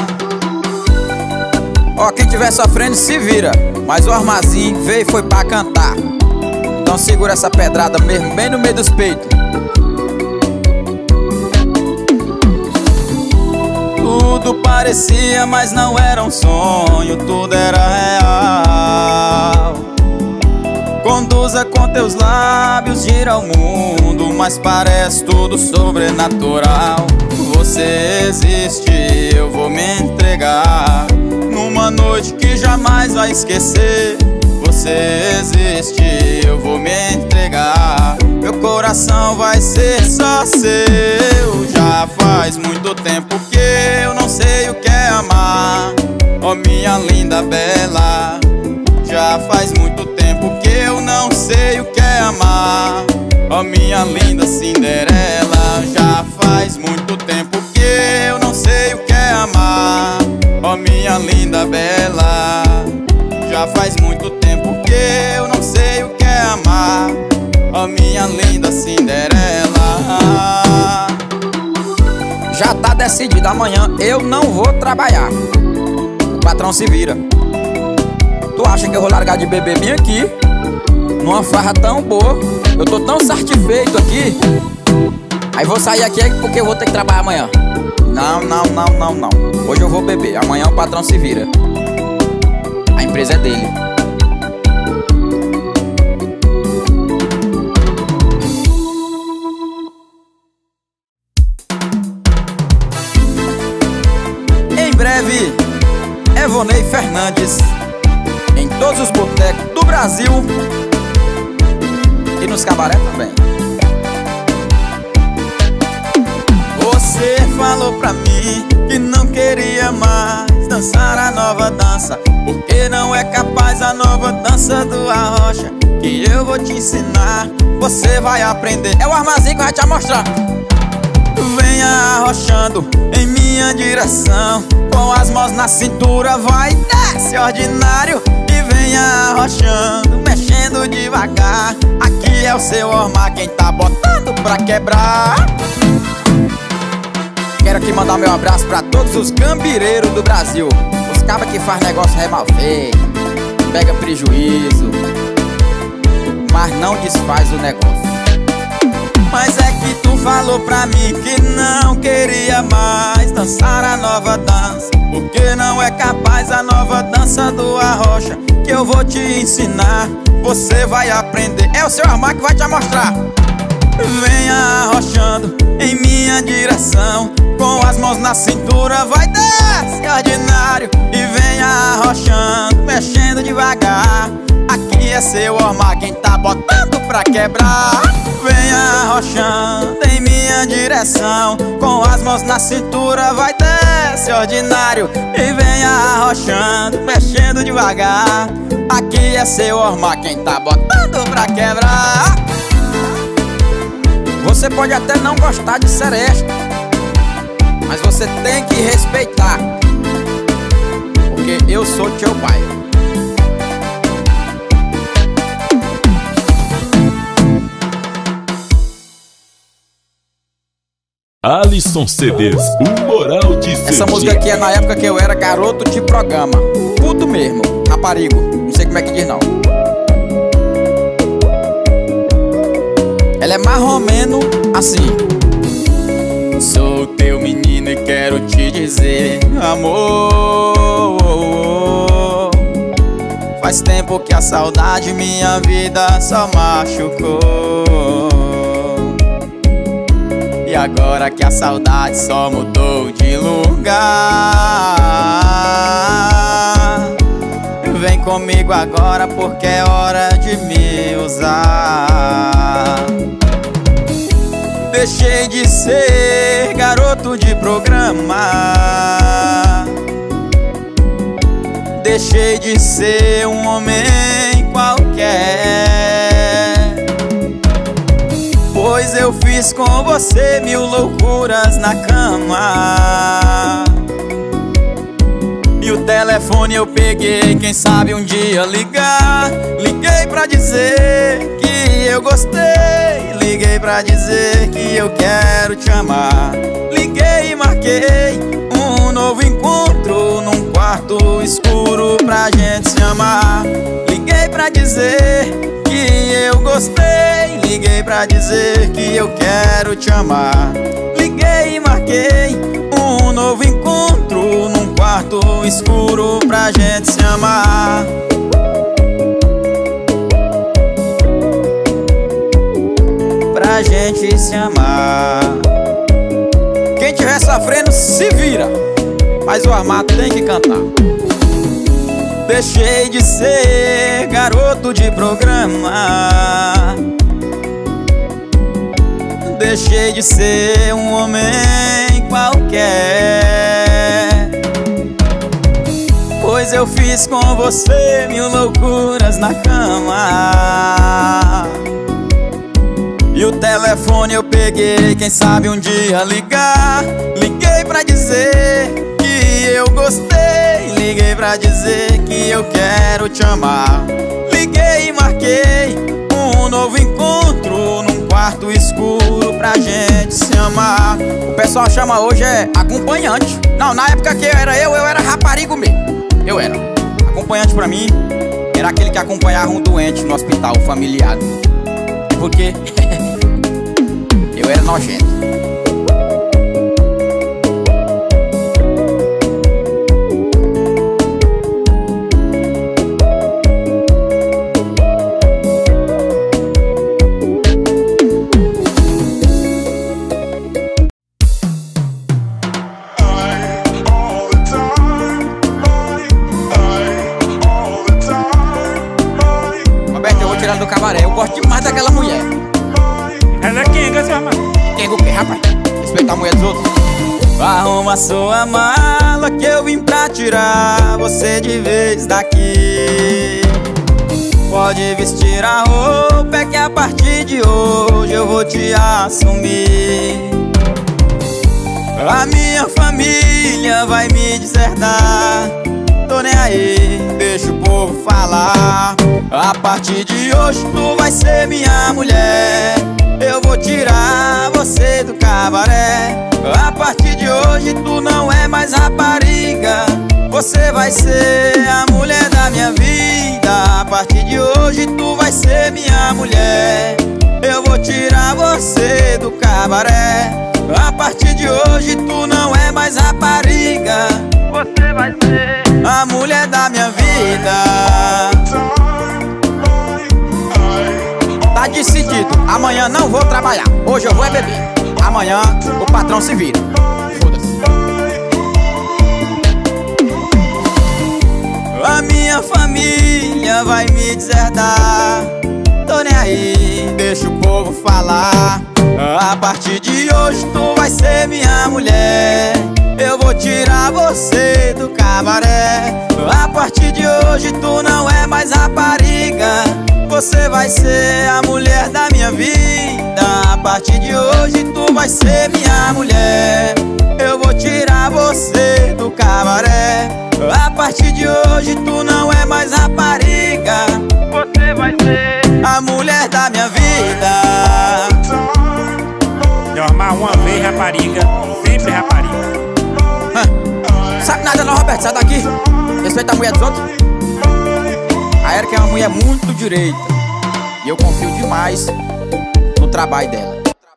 Speaker 4: Ó, quem tiver sofrendo se vira, mas o Armazinho veio e foi pra cantar. Então segura essa pedrada mesmo, bem no meio dos peitos.
Speaker 2: Tudo parecia, mas não era um sonho, tudo era real. Conduza com teus lábios, gira o mundo, mas parece tudo sobrenatural. Você existe, eu vou me entregar numa noite que jamais vai esquecer. Você existe, eu vou me entregar, meu coração vai ser só seu. Já faz muito tempo que eu não sei o que é amar, oh minha linda bela. Já faz muito tempo que eu não sei o que é amar, oh minha linda Cinderela. Já faz muito tempo que eu não sei o que é amar, oh minha linda bela. Já faz muito tempo que eu não sei o que é amar, oh minha linda Cinderela.
Speaker 4: Já tá decidido, amanhã eu não vou trabalhar. O patrão se vira. Tu acha que eu vou largar de beber bem aqui, numa farra tão boa? Eu tô tão satisfeito aqui. Aí vou sair aqui porque eu vou ter que trabalhar amanhã. Não. Hoje eu vou beber, amanhã o patrão se vira. A empresa é dele.
Speaker 2: Em breve, Evonei Fernandes em todos os botecos do Brasil
Speaker 4: E nos cabaré também.
Speaker 2: Você falou pra mim que não queria mais dançar a nova dança, porque não é capaz a nova dança do Arrocha, que eu vou te ensinar, você vai aprender.
Speaker 4: É o Armazinho que vai te mostrar.
Speaker 2: Venha arrochando em minha direção, com as mãos na cintura, vai desce ordinário. E venha arrochando, mexendo devagar, aqui é o seu Ormar, quem tá botando pra quebrar.
Speaker 4: Quero aqui mandar meu abraço pra todos os gambireiros do Brasil. Os cabas que faz negócio mal feito, pega prejuízo, mas não desfaz o negócio.
Speaker 2: Mas é que tu falou pra mim que não queria mais dançar a nova dança, porque não é capaz a nova dança do Arrocha, que eu vou te ensinar, você vai aprender.
Speaker 4: É o seu Armar que vai te mostrar.
Speaker 2: Venha arrochando em minha direção, com as mãos na cintura, vai desce ordinário. E venha arrochando, mexendo devagar, aqui é seu Ormar, quem tá botando pra quebrar. Venha arrochando em minha direção, com as mãos na cintura, vai desce ordinário. E venha arrochando, mexendo devagar, aqui é seu Ormar, quem tá botando pra quebrar.
Speaker 4: Você pode até não gostar de seresta, mas você tem que respeitar, porque eu sou teu pai.
Speaker 1: Alisson CDs, o moral de Sergipe.
Speaker 4: Essa música aqui é na época que eu era garoto de programa, puto mesmo, raparigo, não sei como é que diz não. Ela é mais ou menos assim.
Speaker 2: Sou teu menino e quero te dizer, amor, faz tempo que a saudade minha vida só machucou, e agora que a saudade só mudou de lugar, vem comigo agora porque é hora de me usar. Deixei de ser garoto de programa, deixei de ser um homem qualquer, pois eu fiz com você 1000 loucuras na cama. E o telefone eu peguei, quem sabe um dia ligar. Liguei pra dizer que eu gostei, liguei liguei pra dizer que eu quero te amar. Liguei e marquei um novo encontro num quarto escuro pra gente se amar. Liguei pra dizer que eu gostei. Liguei pra dizer que eu quero te amar. Liguei e marquei um novo encontro num quarto escuro pra gente se amar. Pra gente se amar. Quem tiver sofrendo se vira, mas o armado tem que cantar. Deixei de ser garoto de programa. Deixei de ser um homem qualquer, pois eu fiz com você 1000 loucuras na cama. E o telefone eu peguei, quem sabe um dia ligar. Liguei pra dizer que eu gostei. Liguei pra dizer que eu quero te amar. Liguei e marquei um novo encontro num quarto escuro pra gente se amar. O pessoal chama hoje acompanhante. Não, na época que eu era raparigo mesmo. Eu era acompanhante. Pra mim era aquele que acompanhava um doente no hospital familiar. Porque eu era nojento. Roberto, eu vou tirar do cabaré. Eu gosto demais daquela mulher.
Speaker 3: Ela é quenga, seu irmão.
Speaker 2: Quenga o quê, rapaz? Respeitar a mulher dos outros. Arruma sua mala que eu vim pra tirar você de vez daqui. Pode vestir a roupa, é que a partir de hoje eu vou te assumir. A minha família vai me deserdar. Tô nem aí, deixa o povo falar. A partir de hoje tu vai ser minha mulher. Eu vou tirar você do cabaré. A partir de hoje tu não é mais rapariga. Você vai ser a mulher da minha vida. A partir de hoje tu vai ser minha mulher. Eu vou tirar você do cabaré. A partir de hoje tu não é mais rapariga. Você vai ser a mulher da minha vida. Tá decidido, amanhã não vou trabalhar. Hoje eu vou é beber. Amanhã o patrão se vira. Foda-se. A minha família vai me deserdar. Tô nem aí, deixa o povo falar. A partir de hoje tu vai ser minha mulher. Eu vou tirar você do cabaré. A partir de hoje tu não é mais rapariga. Você vai ser a mulher da minha vida. A partir de hoje tu vai ser minha mulher. Eu vou tirar você do cabaré. A partir de hoje tu não é mais rapariga. Você vai ser a mulher da minha vida.
Speaker 3: Normal, uma vez rapariga, sempre rapariga.
Speaker 2: Sabe nada não, Roberto, sai daqui. Respeita a mulher dos outros. A Erika é uma mulher muito direita e eu confio demais no trabalho dela.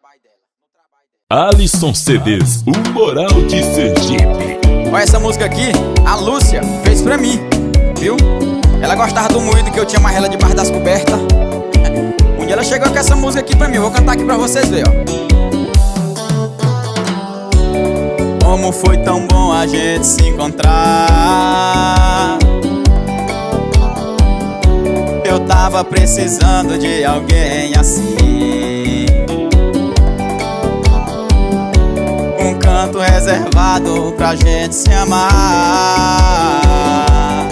Speaker 1: Alisson CDs, o moral de Sergipe.
Speaker 2: Olha essa música aqui, a Lúcia fez pra mim, viu? Ela gostava do moído que eu tinha mais ela debaixo das cobertas. Um dia ela chegou com essa música aqui pra mim. Eu vou cantar aqui pra vocês verem, ó. Como foi tão bom a gente se encontrar. Eu tava precisando de alguém assim. Um canto reservado pra gente se amar.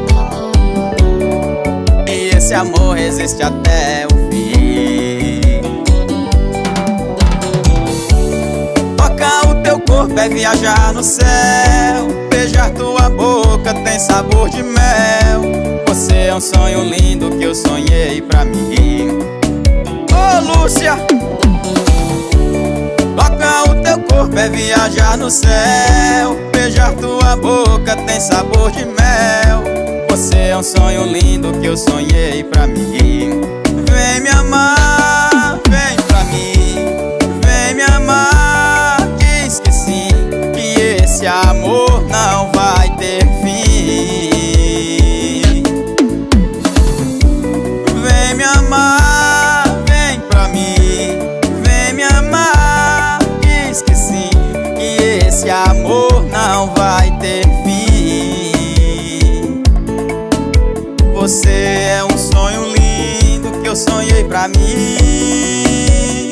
Speaker 2: E esse amor resiste até o fim. Tocar o teu corpo é viajar no céu. Beijar tua boca tem sabor de mel. Você é um sonho lindo que eu sonhei pra mim. Ô Lúcia, Tocar o teu corpo é viajar no céu. Beijar tua boca tem sabor de mel. Você é um sonho lindo que eu sonhei pra mim. Vem me amar, vem pra mim. Vem me amar, diz que sim, que esse amor não vai ter fim. Vem me amar, vem pra mim. Vem me amar, diz que sim, que esse amor não vai ter fim. Você é um sonho lindo que eu sonhei pra mim.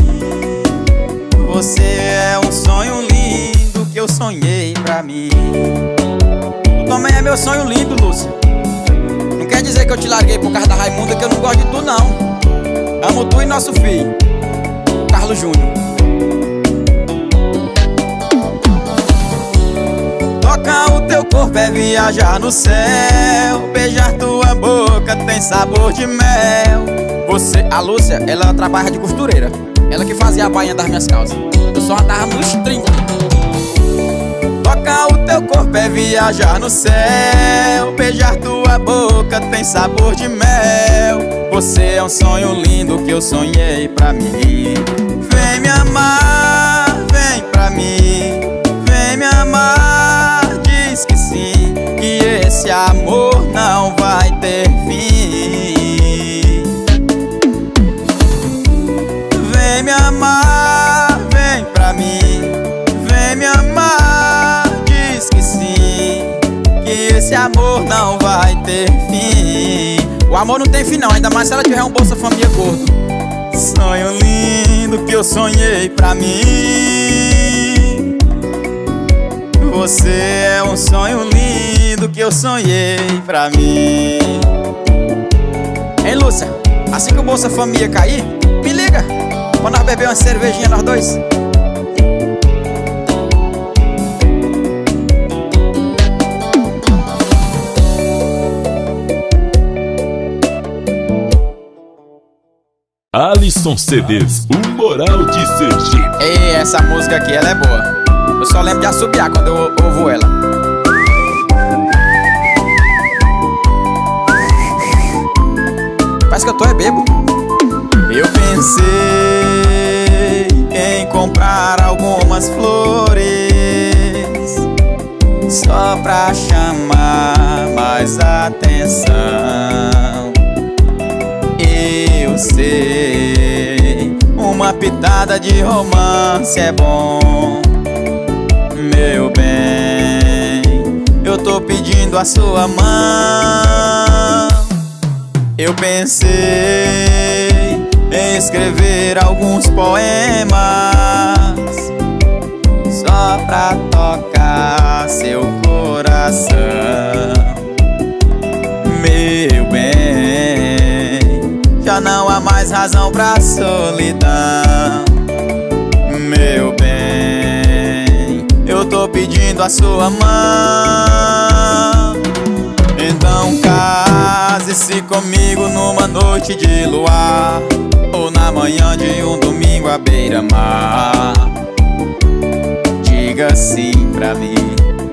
Speaker 2: Você é um sonho lindo que eu sonhei pra mim. Tu também é meu sonho lindo, Lúcia. Não quer dizer que eu te larguei por causa da Raimunda, que eu não gosto de tu, não. Amo tu e nosso filho, Carlos Júnior. Tocar o teu corpo é viajar no céu. Beijar tua boca tem sabor de mel. Você, a Lúcia, ela trabalha de costureira. Ela que fazia a bainha das minhas calças. Eu só andava nos 30. Tocar o teu corpo é viajar no céu. Beijar tua boca tem sabor de mel. Você é um sonho lindo que eu sonhei pra mim. Vem me amar, vem pra mim. Vem me amar, diz que sim, que esse amor não vai ter fim. Vem me amar, vem pra mim. Vem me amar, diz que sim, que esse amor não vai ter fim. O amor não tem fim não, ainda mais se ela tiver um Bolsa Família gordo. Sonho lindo que eu sonhei pra mim. Você é um sonho lindo que eu sonhei pra mim. Hein, Lúcia? Assim que o Bolsa Família cair, me liga pra nós beber uma cervejinha nós dois.
Speaker 1: Alisson CDs, o Moral de Sergipe.
Speaker 2: Ei, essa música aqui, ela é boa. Eu só lembro de assobiar quando eu ouvo ela. Parece que eu tô bebo. Eu pensei em comprar algumas flores só pra chamar mais atenção. Eu sei, uma pitada de romance é bom. Meu bem, eu tô pedindo a sua mão. Eu pensei em escrever alguns poemas só pra tocar seu coração. Meu bem, já não há mais razão pra solidão. Meu bem, eu tô pedindo a sua mão. Então case-se comigo numa noite de luar, ou na manhã de um domingo à beira-mar. Diga sim pra mim.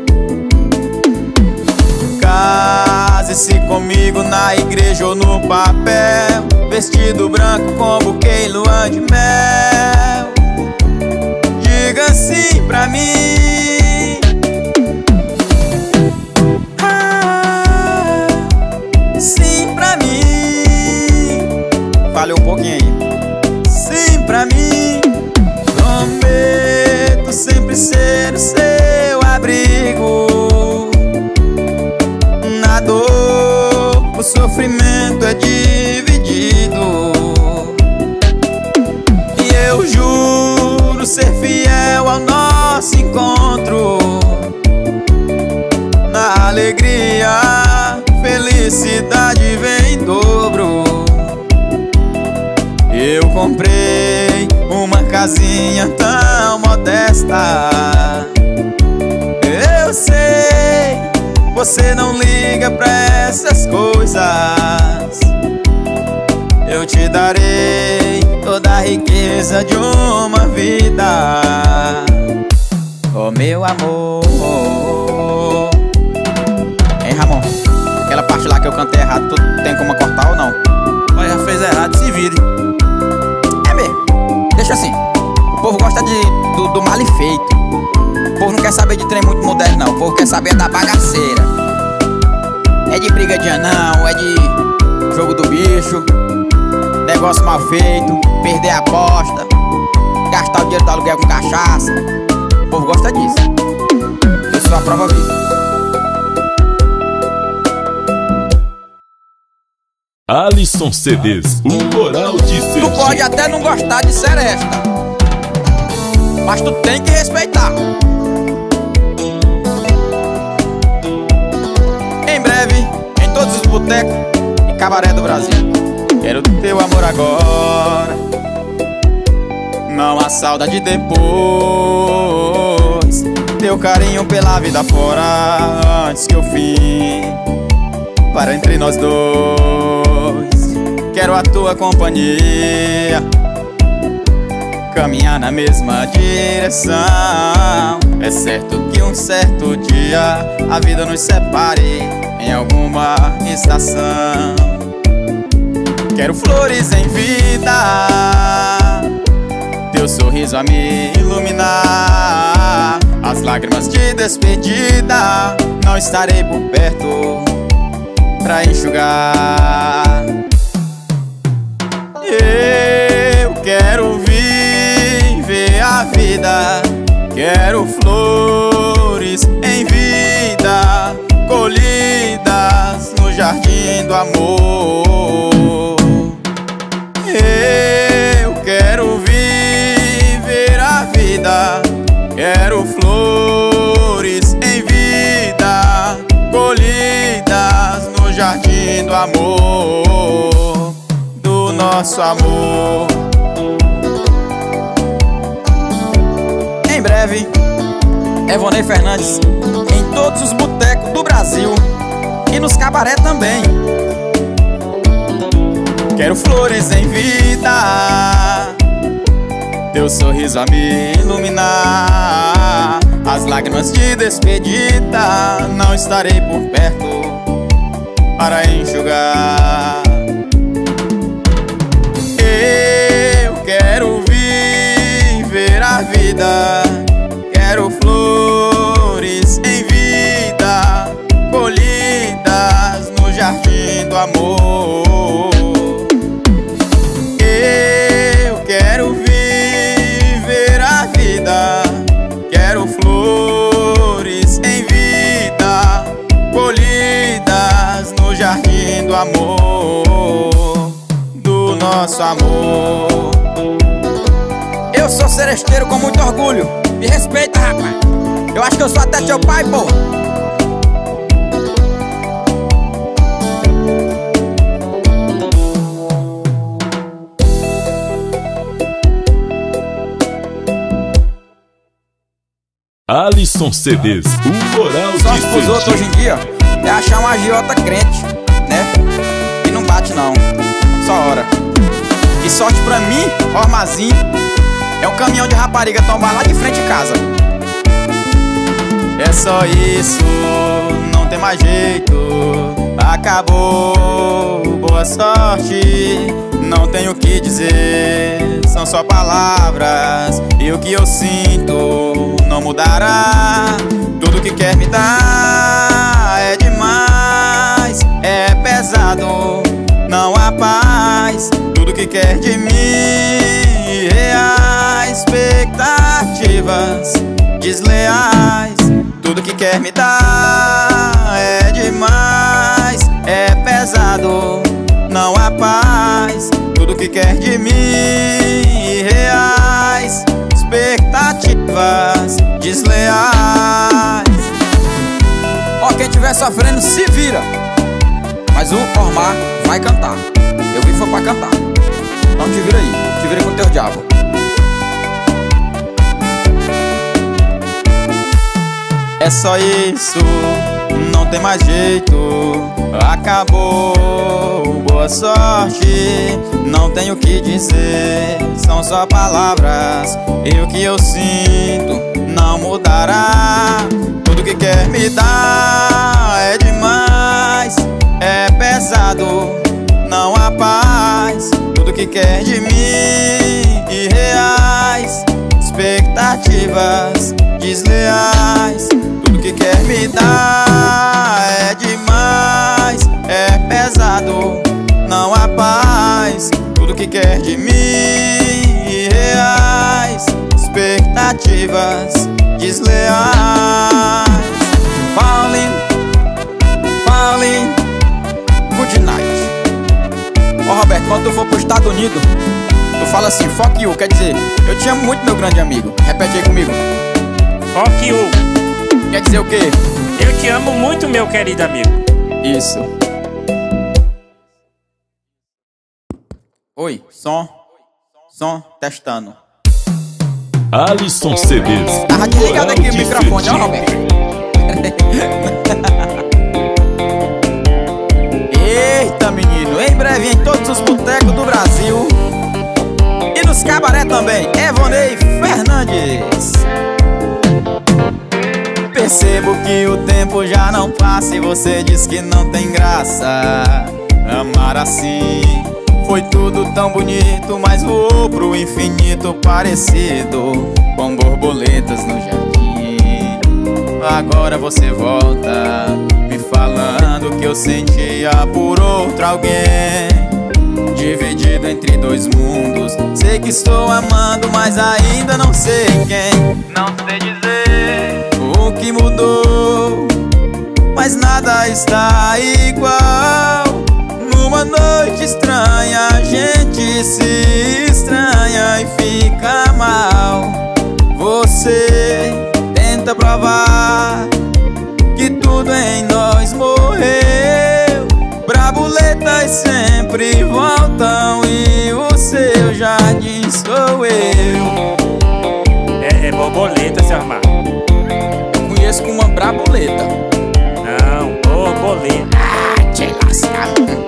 Speaker 2: Case-se comigo na igreja ou no papel, vestido branco com buquê e lua de mel. Diga sim pra mim. Sim pra mim. Falei um pouquinho aí. Sim pra mim. Prometo sempre ser o seu abrigo. Na dor, o sofrimento é dividido. E eu juro ser fiel ao nosso encontro. Na alegria, felicidade vem em dobro. Eu comprei uma casinha tão modesta. Eu sei, você não liga pra essas coisas. Eu te darei toda a riqueza precisa de uma vida. Oh, meu amor. Hein, Ramon? Aquela parte lá que eu cantei errado, tu tem como cortar ou não?
Speaker 5: Mas já fez errado, se vire.
Speaker 2: É mesmo, deixa assim. O povo gosta do mal e feito. O povo não quer saber de trem muito moderno, não. O povo quer saber da bagaceira. É de briga de anão, é de jogo do bicho, negócio mal feito, perder a aposta, gastar o dinheiro do aluguel com cachaça. O povo gosta disso. Eu sou a prova viva.
Speaker 1: Alisson CDs, o Moral de Sergipe.
Speaker 2: Tu pode até não gostar de seresta, mas tu tem que respeitar. Em breve, em todos os botecos e cabaré do Brasil, quero teu amor agora, não há saudade depois. Teu carinho pela vida fora, antes que o fim para entre nós dois. Quero a tua companhia, caminhar na mesma direção. É certo que um certo dia a vida nos separe em alguma estação. Quero flores em vida, teu sorriso a me iluminar. As lágrimas de despedida, não estarei por perto pra enxugar. Eu quero viver a vida, quero flores em vida, colhidas no jardim do amor. Eu quero viver a vida, quero flores em vida, colhidas no jardim do amor, do nosso amor. Em breve, Evonei Fernandes em todos os botecos do Brasil e nos cabaré também. Quero flores em vida, teu sorriso a me iluminar. As lágrimas de despedida, não estarei por perto para enxugar. Eu quero viver a vida, quero flores em vida, colhidas no jardim do amor. Eu quero viver a vida, quero flores em vida, colhidas no jardim do amor, do nosso amor. Eu sou seresteiro com muito orgulho. Me respeita, rapaz. Eu acho que eu sou até teu pai, pô.
Speaker 1: Alisson CDs, o Moral de
Speaker 2: Sorte pros outros hoje
Speaker 1: Sergipe.
Speaker 2: em dia é achar um agiota crente, né? E não bate não, só hora. E sorte pra mim, ó armazinho, é um caminhão de rapariga tombar lá de frente de casa. É só isso, não tem mais jeito, acabou, boa sorte. Não tenho o que dizer, são só palavras, e o que eu sinto não mudará. Tudo que quer me dar é demais, é pesado, não há paz. Tudo que quer de mim, reais expectativas desleais. Tudo que quer me dar é demais, é pesado, não há paz. Tudo que quer de mim, reais expectativas desleais. Ó, quem tiver sofrendo se vira, mas o Ormar vai cantar. Eu vim foi pra cantar. Então te vira aí, te vira com o teu diabo. É só isso, não tem mais jeito, acabou, boa sorte. Não tenho o que dizer, são só palavras, e o que eu sinto não mudará. Tudo que quer me dar é demais, é pesado, não há paz. Tudo que quer de mim, irreais, expectativas desleais. Tudo que quer me dar é demais, é pesado, não há paz. Tudo que quer de mim, irreais, expectativas desleais. Falling, falling, good night. Ó Roberto, quando tu for pro Estados Unidos, tu fala assim, fuck you, quer dizer, eu te amo muito, meu grande amigo. Repete aí comigo.
Speaker 3: Fuck you.
Speaker 2: Quer dizer o quê?
Speaker 3: Eu te amo muito, meu querido amigo.
Speaker 2: Isso. Oi, som, testando.
Speaker 1: Alisson CDs.
Speaker 2: Tava desligado aqui o
Speaker 1: de
Speaker 2: microfone, ó
Speaker 1: Sergipe.
Speaker 2: Roberto. Eita menino, em breve em todos os botecos do Brasil e nos cabaré também, Evonei Fernandes. Percebo que o tempo já não passa e você diz que não tem graça amar assim. Foi tudo tão bonito, mas voou pro infinito, parecido com borboletas no jardim. Agora você volta me falando que eu sentia por outro alguém, dividido entre dois mundos. Sei que estou amando, mas ainda não sei quem. Não sei dizer o que mudou, mas nada está igual. Numa noite estranha a gente se estranha e fica mal. Você tenta provar que tudo em nós morreu. Brabuletas sempre voltam e o seu jardim sou eu.
Speaker 3: É borboleta, seu armário.
Speaker 2: Conheço com uma brabuleta.
Speaker 3: Não, borboleta.
Speaker 2: Ah, te lascar.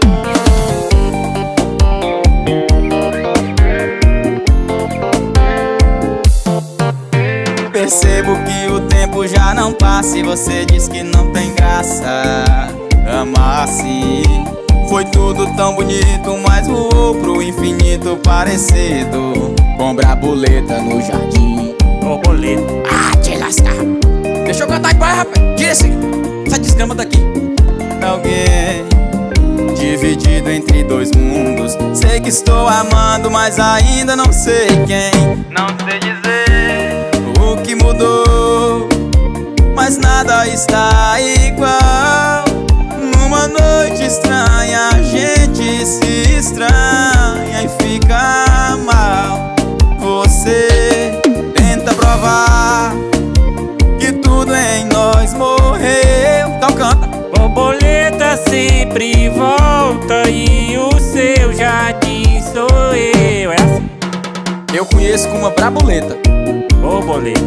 Speaker 2: Percebo que o tempo já não passa e você diz que não tem graça amar assim. Foi tudo tão bonito, mas voou pro infinito, parecido com brabuleta no jardim.
Speaker 3: Borboleta.
Speaker 2: Ah, te lascar. Deixa eu cantar aí, pai, rapaz. Tira essa desgrama daqui. Alguém dividido entre dois mundos. Sei que estou amando, mas ainda não sei quem. Não sei dizer o que mudou, mas nada está igual. Numa noite estranha a gente se estranha e fica mal. Você tenta provar que tudo em nós morreu. Então canta.
Speaker 3: Borboleta sempre volta e o seu jardim sou eu. É assim?
Speaker 2: Eu conheço com uma brabuleta.
Speaker 3: Borboleta.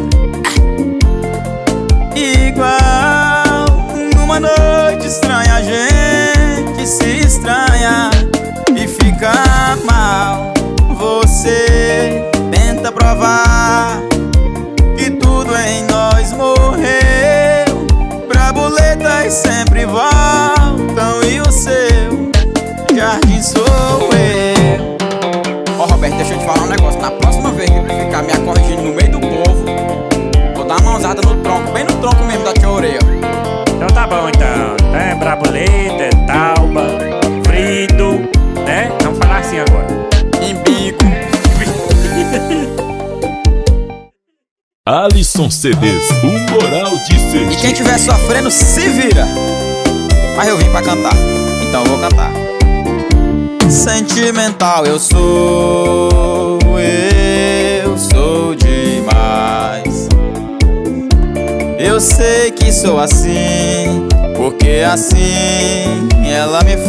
Speaker 2: Igual numa noite estranha a gente se estranha e fica mal. Você tenta provar que tudo em nós morreu. Brabuletas sempre voltam e o seu jardim sou eu. Ó Roberto, deixa eu te falar um negócio. Na próxima vez que tu ficar me corrigindo no meio do povo, vou dar uma mãozada no tronco, bem no tronco mesmo da tua orelha.
Speaker 3: Então tá bom então. É brabuleta, é tauba, frido, né? Vamos falar assim agora.
Speaker 2: Embico.
Speaker 1: Alisson CDs, o moral de
Speaker 2: E quem
Speaker 1: Sergipe.
Speaker 2: tiver sofrendo, se vira. Mas eu vim pra cantar, então eu vou cantar. Sentimental eu sou demais. Eu sei que sou assim, porque assim ela me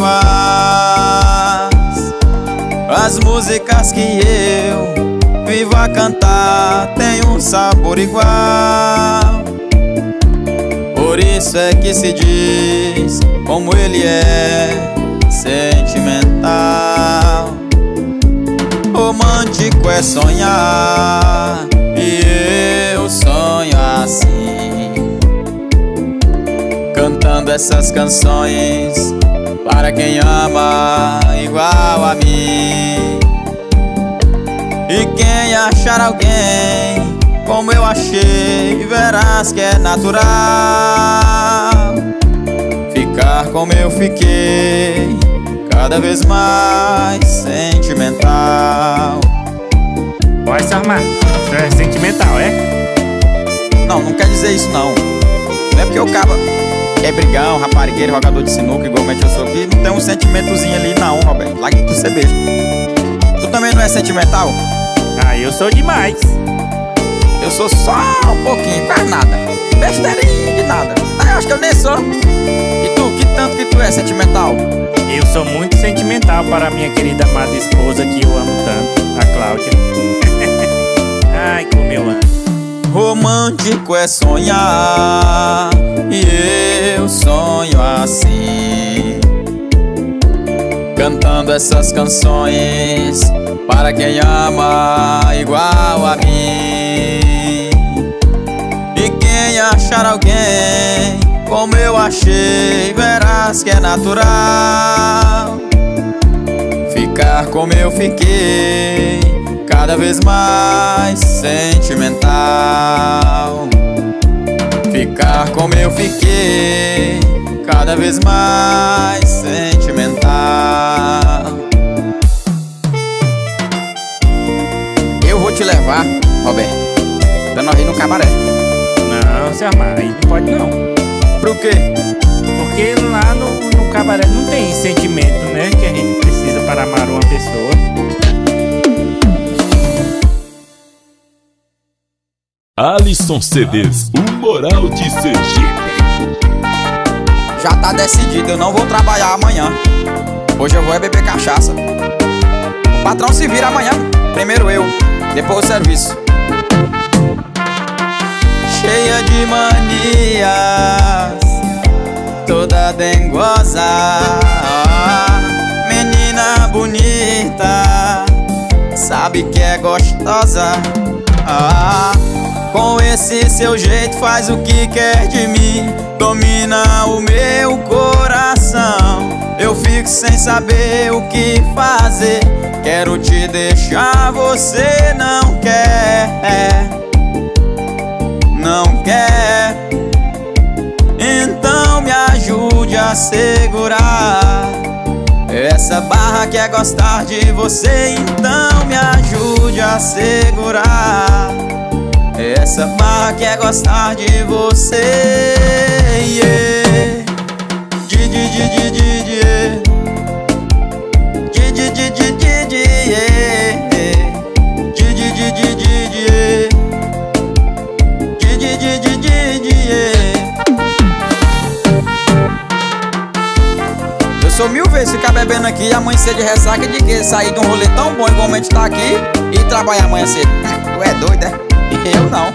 Speaker 2: faz. As músicas que eu vivo a cantar tem um sabor igual. Por isso é que se diz como ele é sentimental. Romântico é sonhar, e eu sonho assim, cantando essas canções para quem ama igual a mim. E quem achar alguém como eu achei, verás que é natural ficar como eu fiquei, cada vez mais sentimental.
Speaker 3: Vai se armar, você é sentimental, é?
Speaker 4: Não, não quer dizer isso não. Não é porque o caba é brigão, raparigueiro, jogador de sinuca, igualmente eu sou aqui, não tem um sentimentozinho ali não, Roberto. Lá que tu ser besta. Tu também não é sentimental?
Speaker 3: Ah, eu sou demais.
Speaker 4: Eu sou só um pouquinho, quase nada. Besteirinha de nada. Eu acho que eu nem sou. E tu, que tanto que tu é sentimental?
Speaker 3: Eu sou muito sentimental para a minha querida amada esposa que eu amo tanto, a Cláudia. Ai, como eu amo.
Speaker 2: Romântico é sonhar, e eu sonho assim, cantando essas canções para quem ama igual a mim. E quem achar alguém como eu achei, verás que é natural ficar como eu fiquei, cada vez mais sentimental. Ficar como eu fiquei, cada vez mais sentimental.
Speaker 4: Eu vou te levar, Roberto, pra nós ir no cabaré.
Speaker 3: Não, se armar, aí não pode não.
Speaker 4: Por quê?
Speaker 3: Porque lá no cabaré não tem sentimento, né? Que a gente precisa para amar uma pessoa.
Speaker 1: Alisson CDs, o moral de Sergipe.
Speaker 4: Já tá decidido, eu não vou trabalhar amanhã. Hoje eu vou beber cachaça. O patrão se vira amanhã. Primeiro eu, depois o serviço.
Speaker 2: Cheia de manias, toda dengosa, menina bonita, sabe que é gostosa. Com esse seu jeito faz o que quer de mim, domina o meu coração. Eu fico sem saber o que fazer, quero te deixar, você não quer. Não quer, então me ajude a segurar essa barra que é gostar de você. Então me ajude a segurar essa barra que é gostar de você. Yeah. Di di di di di di di di di di di di di di di di di.
Speaker 4: Eu sou 1000 vezes ficar bebendo aqui e amanhecer de ressaca de que sair de um rolê tão bom igualmente tá aqui e trabalhar amanhã cedo. Tu é doido, é? Eu não.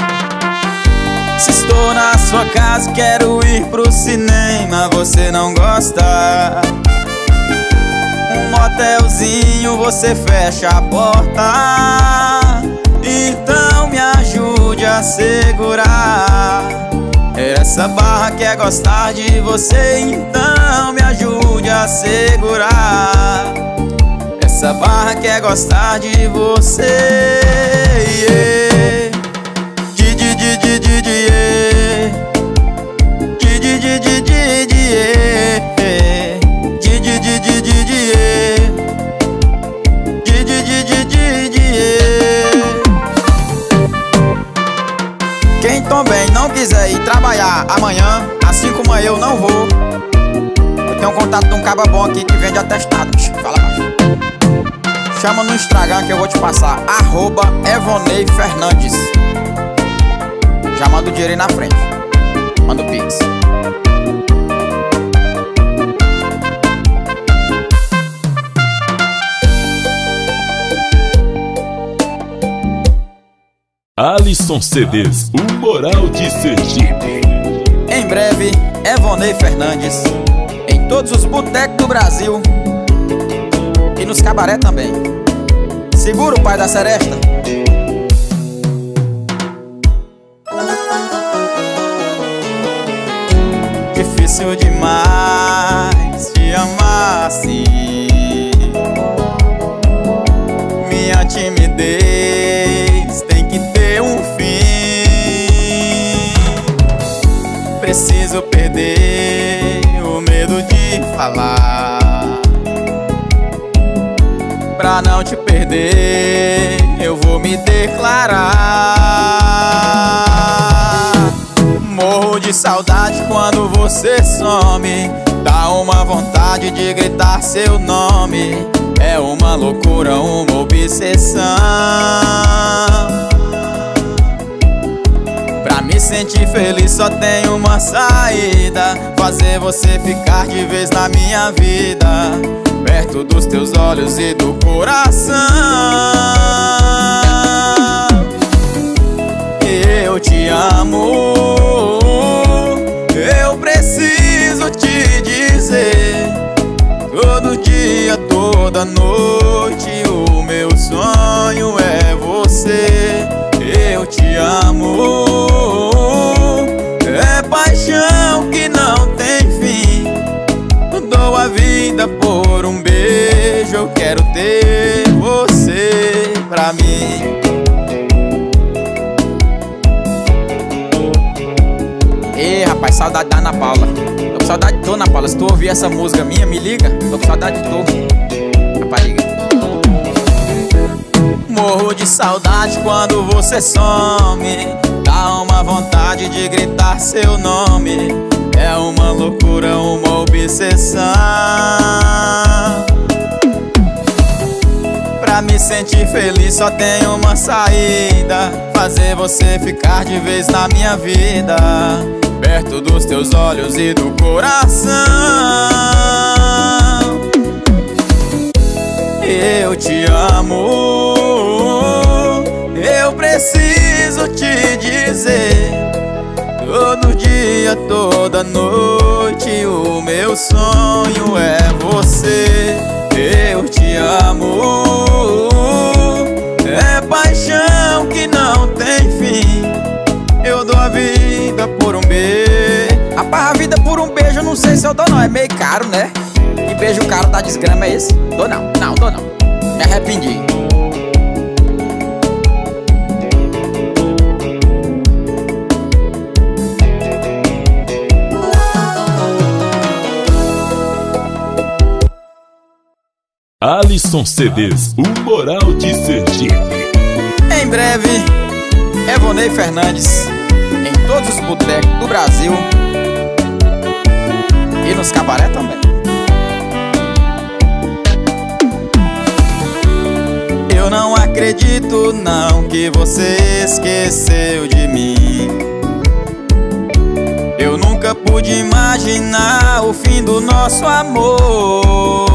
Speaker 2: Se estou na sua casa, quero ir pro cinema, você não gosta. Um motelzinho, você fecha a porta. Então me ajude a segurar essa barra que é gostar de você. Então me ajude a segurar essa barra que é gostar de você. Yeah. Di di di di di di di di di di di di di di di di di Quem também não quiser ir trabalhar amanhã, assim como eu não vou, eu tenho um contato de um caba bom aqui que vende atestado. Fala baixo. Chama no Instagram que eu vou te passar, @Evonei Fernandes. Já manda o dinheiro aí na frente. Manda o Pix.
Speaker 1: Alisson CDs, o moral de Sergipe.
Speaker 2: Em
Speaker 4: Em breve, Evonei Fernandes, em todos os botecos do Brasil e nos cabaré também. Segura o pai da seresta. Difícil demais te amar assim. Minha timidez tem que ter um fim. Preciso perder o medo de falar. Pra não te perder, eu vou me declarar. Morro de saudade quando você some. Dá uma vontade de gritar seu nome. É uma loucura, uma obsessão. Pra me sentir feliz só tem uma saída: fazer você ficar de vez na minha vida, perto dos teus olhos e do coração. Eu te amo, eu preciso te dizer. Todo dia, toda noite, o meu sonho é você. Eu te amo, é paixão que não tem fim. Dou a vida por um beijo, eu quero ter você pra mim. Ei, rapaz, saudade da Ana Paula. Tô com saudade de tu, Ana Paula. Se tu ouvir essa música minha, me liga. Tô com saudade de tu. Rapaz, liga. Morro de saudade quando você some. Dá uma vontade de gritar seu nome. É uma loucura, uma obsessão. Pra me sentir feliz só tem uma saída: fazer você ficar de vez na minha vida, perto dos teus olhos e do coração. Eu te amo, eu preciso te dizer. Todo dia, toda noite, o meu sonho é você. Eu te amo, é paixão que não tem fim. Eu dou a vida por um beijo. Rapaz, a vida por um beijo eu não sei se eu dou não. É meio caro, né? Que beijo caro da desgrama é esse? Dou não, dou não. Me arrependi.
Speaker 1: Alisson CDs, o Moral de Sergipe.
Speaker 4: Em breve, Evonei Fernandes, em todos os botecos do Brasil e nos cabaré também. Eu não acredito não que você esqueceu de mim. Eu nunca pude imaginar o fim do nosso amor.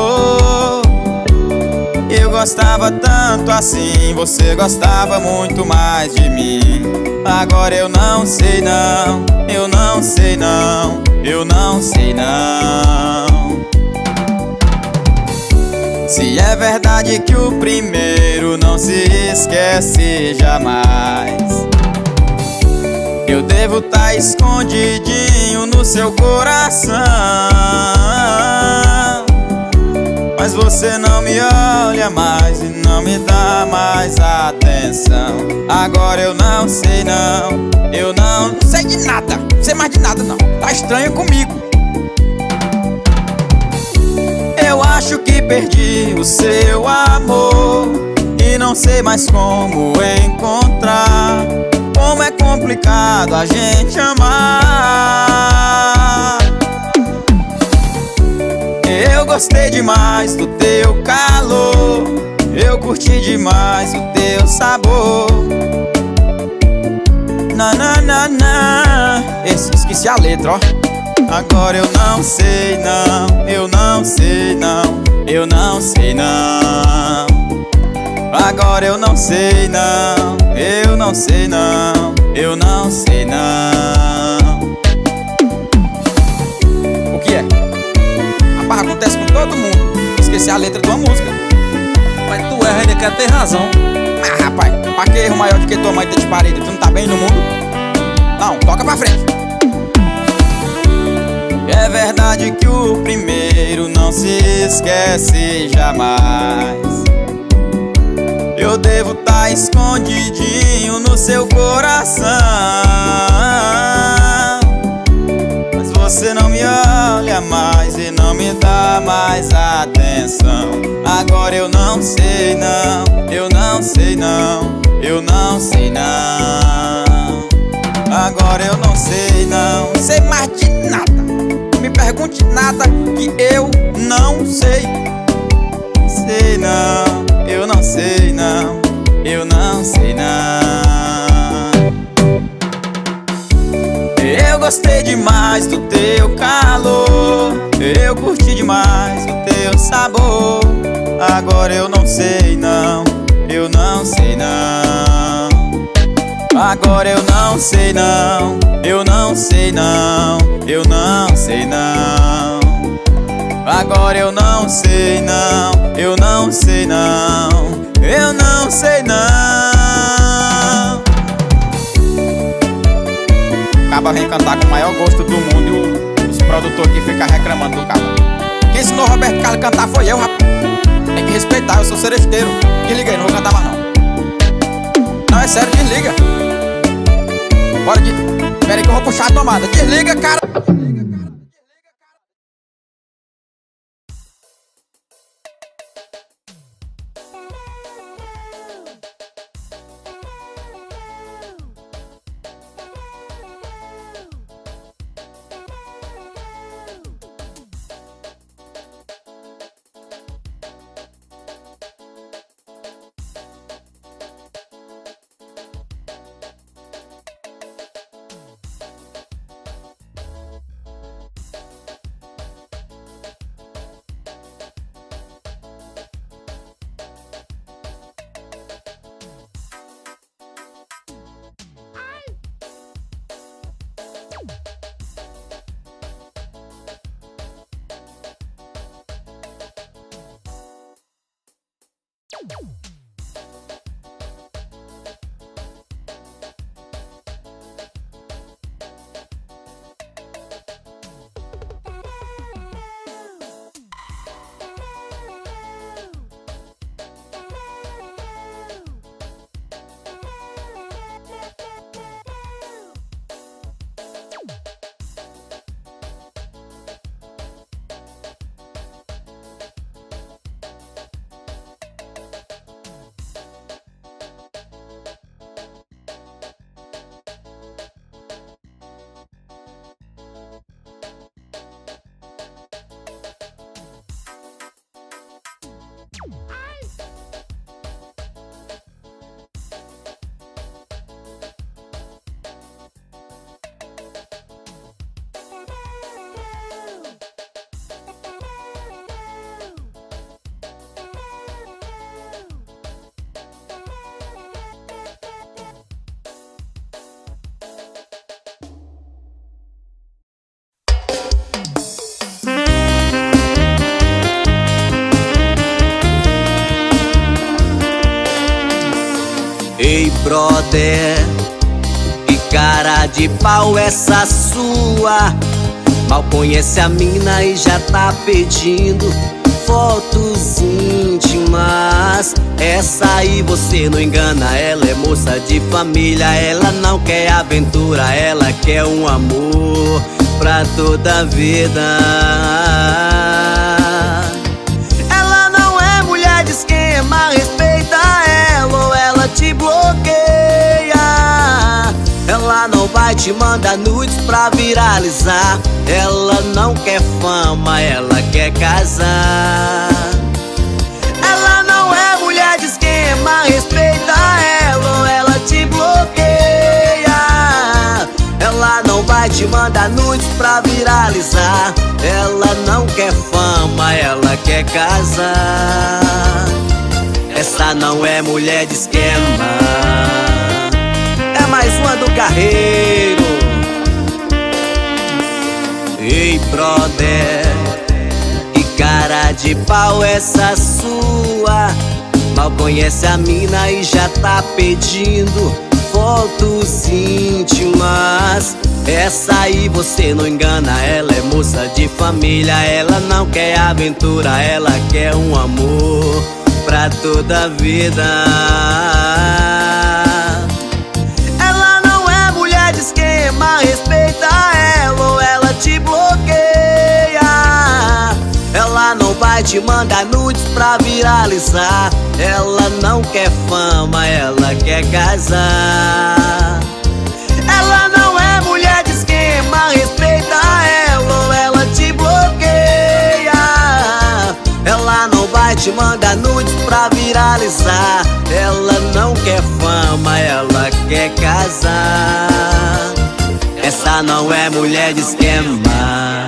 Speaker 4: Eu gostava tanto assim, você gostava muito mais de mim. Agora eu não sei não, eu não sei não, eu não sei não. Se é verdade que o primeiro não se esquece jamais, eu devo tá escondidinho no seu coração. Mas você não me olha mais e não me dá mais atenção. Agora eu não sei não, eu não sei de nada, não sei mais de nada não. Tá estranho comigo. Eu acho que perdi o seu amor e não sei mais como encontrar. Como é complicado a gente amar. Eu gostei demais do teu calor, eu curti demais o teu sabor. Na na na na. Esqueci a letra, ó. Agora eu não sei não, eu não sei não, eu não sei não. Agora eu não sei não, eu não sei não, eu não sei não. a letra de uma música.
Speaker 5: Mas tu erra, ainda quer ter razão.
Speaker 4: Ah, rapaz, pra que erro maior do que tua mãe ter te parido? Tu não tá bem no mundo? Não, toca pra frente. É verdade que o primeiro não se esquece jamais. Eu devo tá escondidinho no seu coração, mas você não me olha mais e não me dá mais atenção. Agora eu não sei não, eu não sei não, eu não sei não. Agora eu não sei não, sei mais de nada. Não me pergunte nada que eu não sei. Sei não, eu não sei não, eu não sei não. Eu gostei demais do teu calor, eu curti demais o teu sabor. Agora eu não sei não, eu não sei não. Agora eu não sei não, eu não sei não, eu não sei não. Agora eu não sei não, eu não sei não, eu não sei não. O caba vem cantar com o maior gosto do mundo e os produtores aqui ficam reclamando do caba. Quem ensinou o Roberto Carlos a cantar foi eu, rapaz. Tem que respeitar, eu sou seresteiro. Desliga aí, não vou cantar mais não. Não, é sério, desliga. Bora de... Pera aí que eu vou puxar a tomada. Desliga, cara.
Speaker 6: Ei, brother, que cara de pau essa sua? Mal conhece a mina e já tá pedindo fotos íntimas. Essa aí você não engana, ela é moça de família. Ela não quer aventura, ela quer um amor pra toda a vida. Ela não é mulher de esquema, respeita ela ou ela te bloqueia. Ela não vai te mandar nudes pra viralizar. Ela não quer fama, ela quer casar. Ela não é mulher de esquema, respeita ela ou ela te bloqueia. Ela não vai te mandar nudes pra viralizar. Ela não quer fama, ela quer casar. Essa não é mulher de esquema, é mais uma do carreiro. Ei, brother, que cara de pau essa sua. Mal conhece a mina e já tá pedindo fotos íntimas. Essa aí você não engana, ela é moça de família. Ela não quer aventura, ela quer um amor pra toda a vida. Ela não é mulher de esquema, respeita ela ou ela te bloqueia. Ela não vai te mandar nudes pra viralizar. Ela não quer fama, ela quer casar. Ela não é mulher de esquema, respeita ela ou ela te bloqueia. Ela não vai te mandar nudes pra viralizar. Ela não quer fama, ela quer casar. Essa não é mulher de esquema.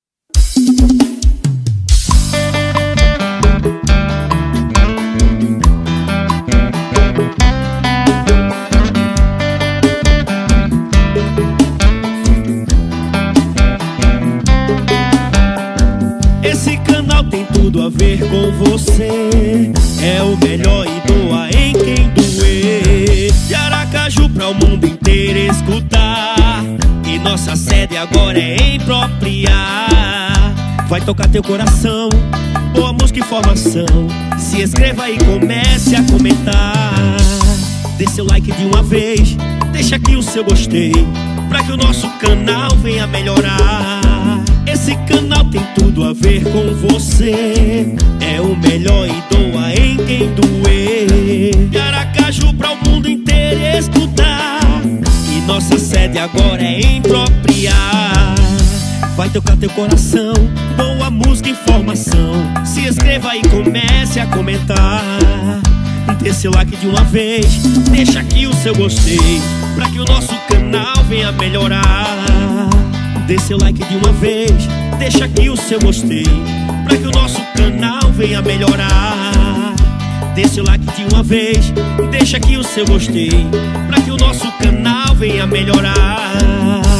Speaker 7: Esse canal tem tudo a ver com você. É o melhor e doa em quem doer. De Aracaju pra o mundo inteiro escutar. E nossa sede agora é em Propriar. Vai tocar teu coração, boa música e informação. Se inscreva e comece a comentar. Dê seu like de uma vez, deixa aqui o seu gostei, pra que o nosso canal venha melhorar. Esse canal tem tudo a ver com você. É o melhor e doa em quem doer. De Aracaju pra o mundo inteiro escutar. E nossa sede agora é em Propriar. Vai tocar teu coração, boa música e informação. Se inscreva e comece a comentar. Dê seu like de uma vez, deixa aqui o seu gostei, pra que o nosso canal venha melhorar. Dê seu like de uma vez, deixa aqui o seu gostei, pra que o nosso canal venha melhorar. Dê seu like de uma vez, deixa aqui o seu gostei, pra que o nosso canal venha melhorar.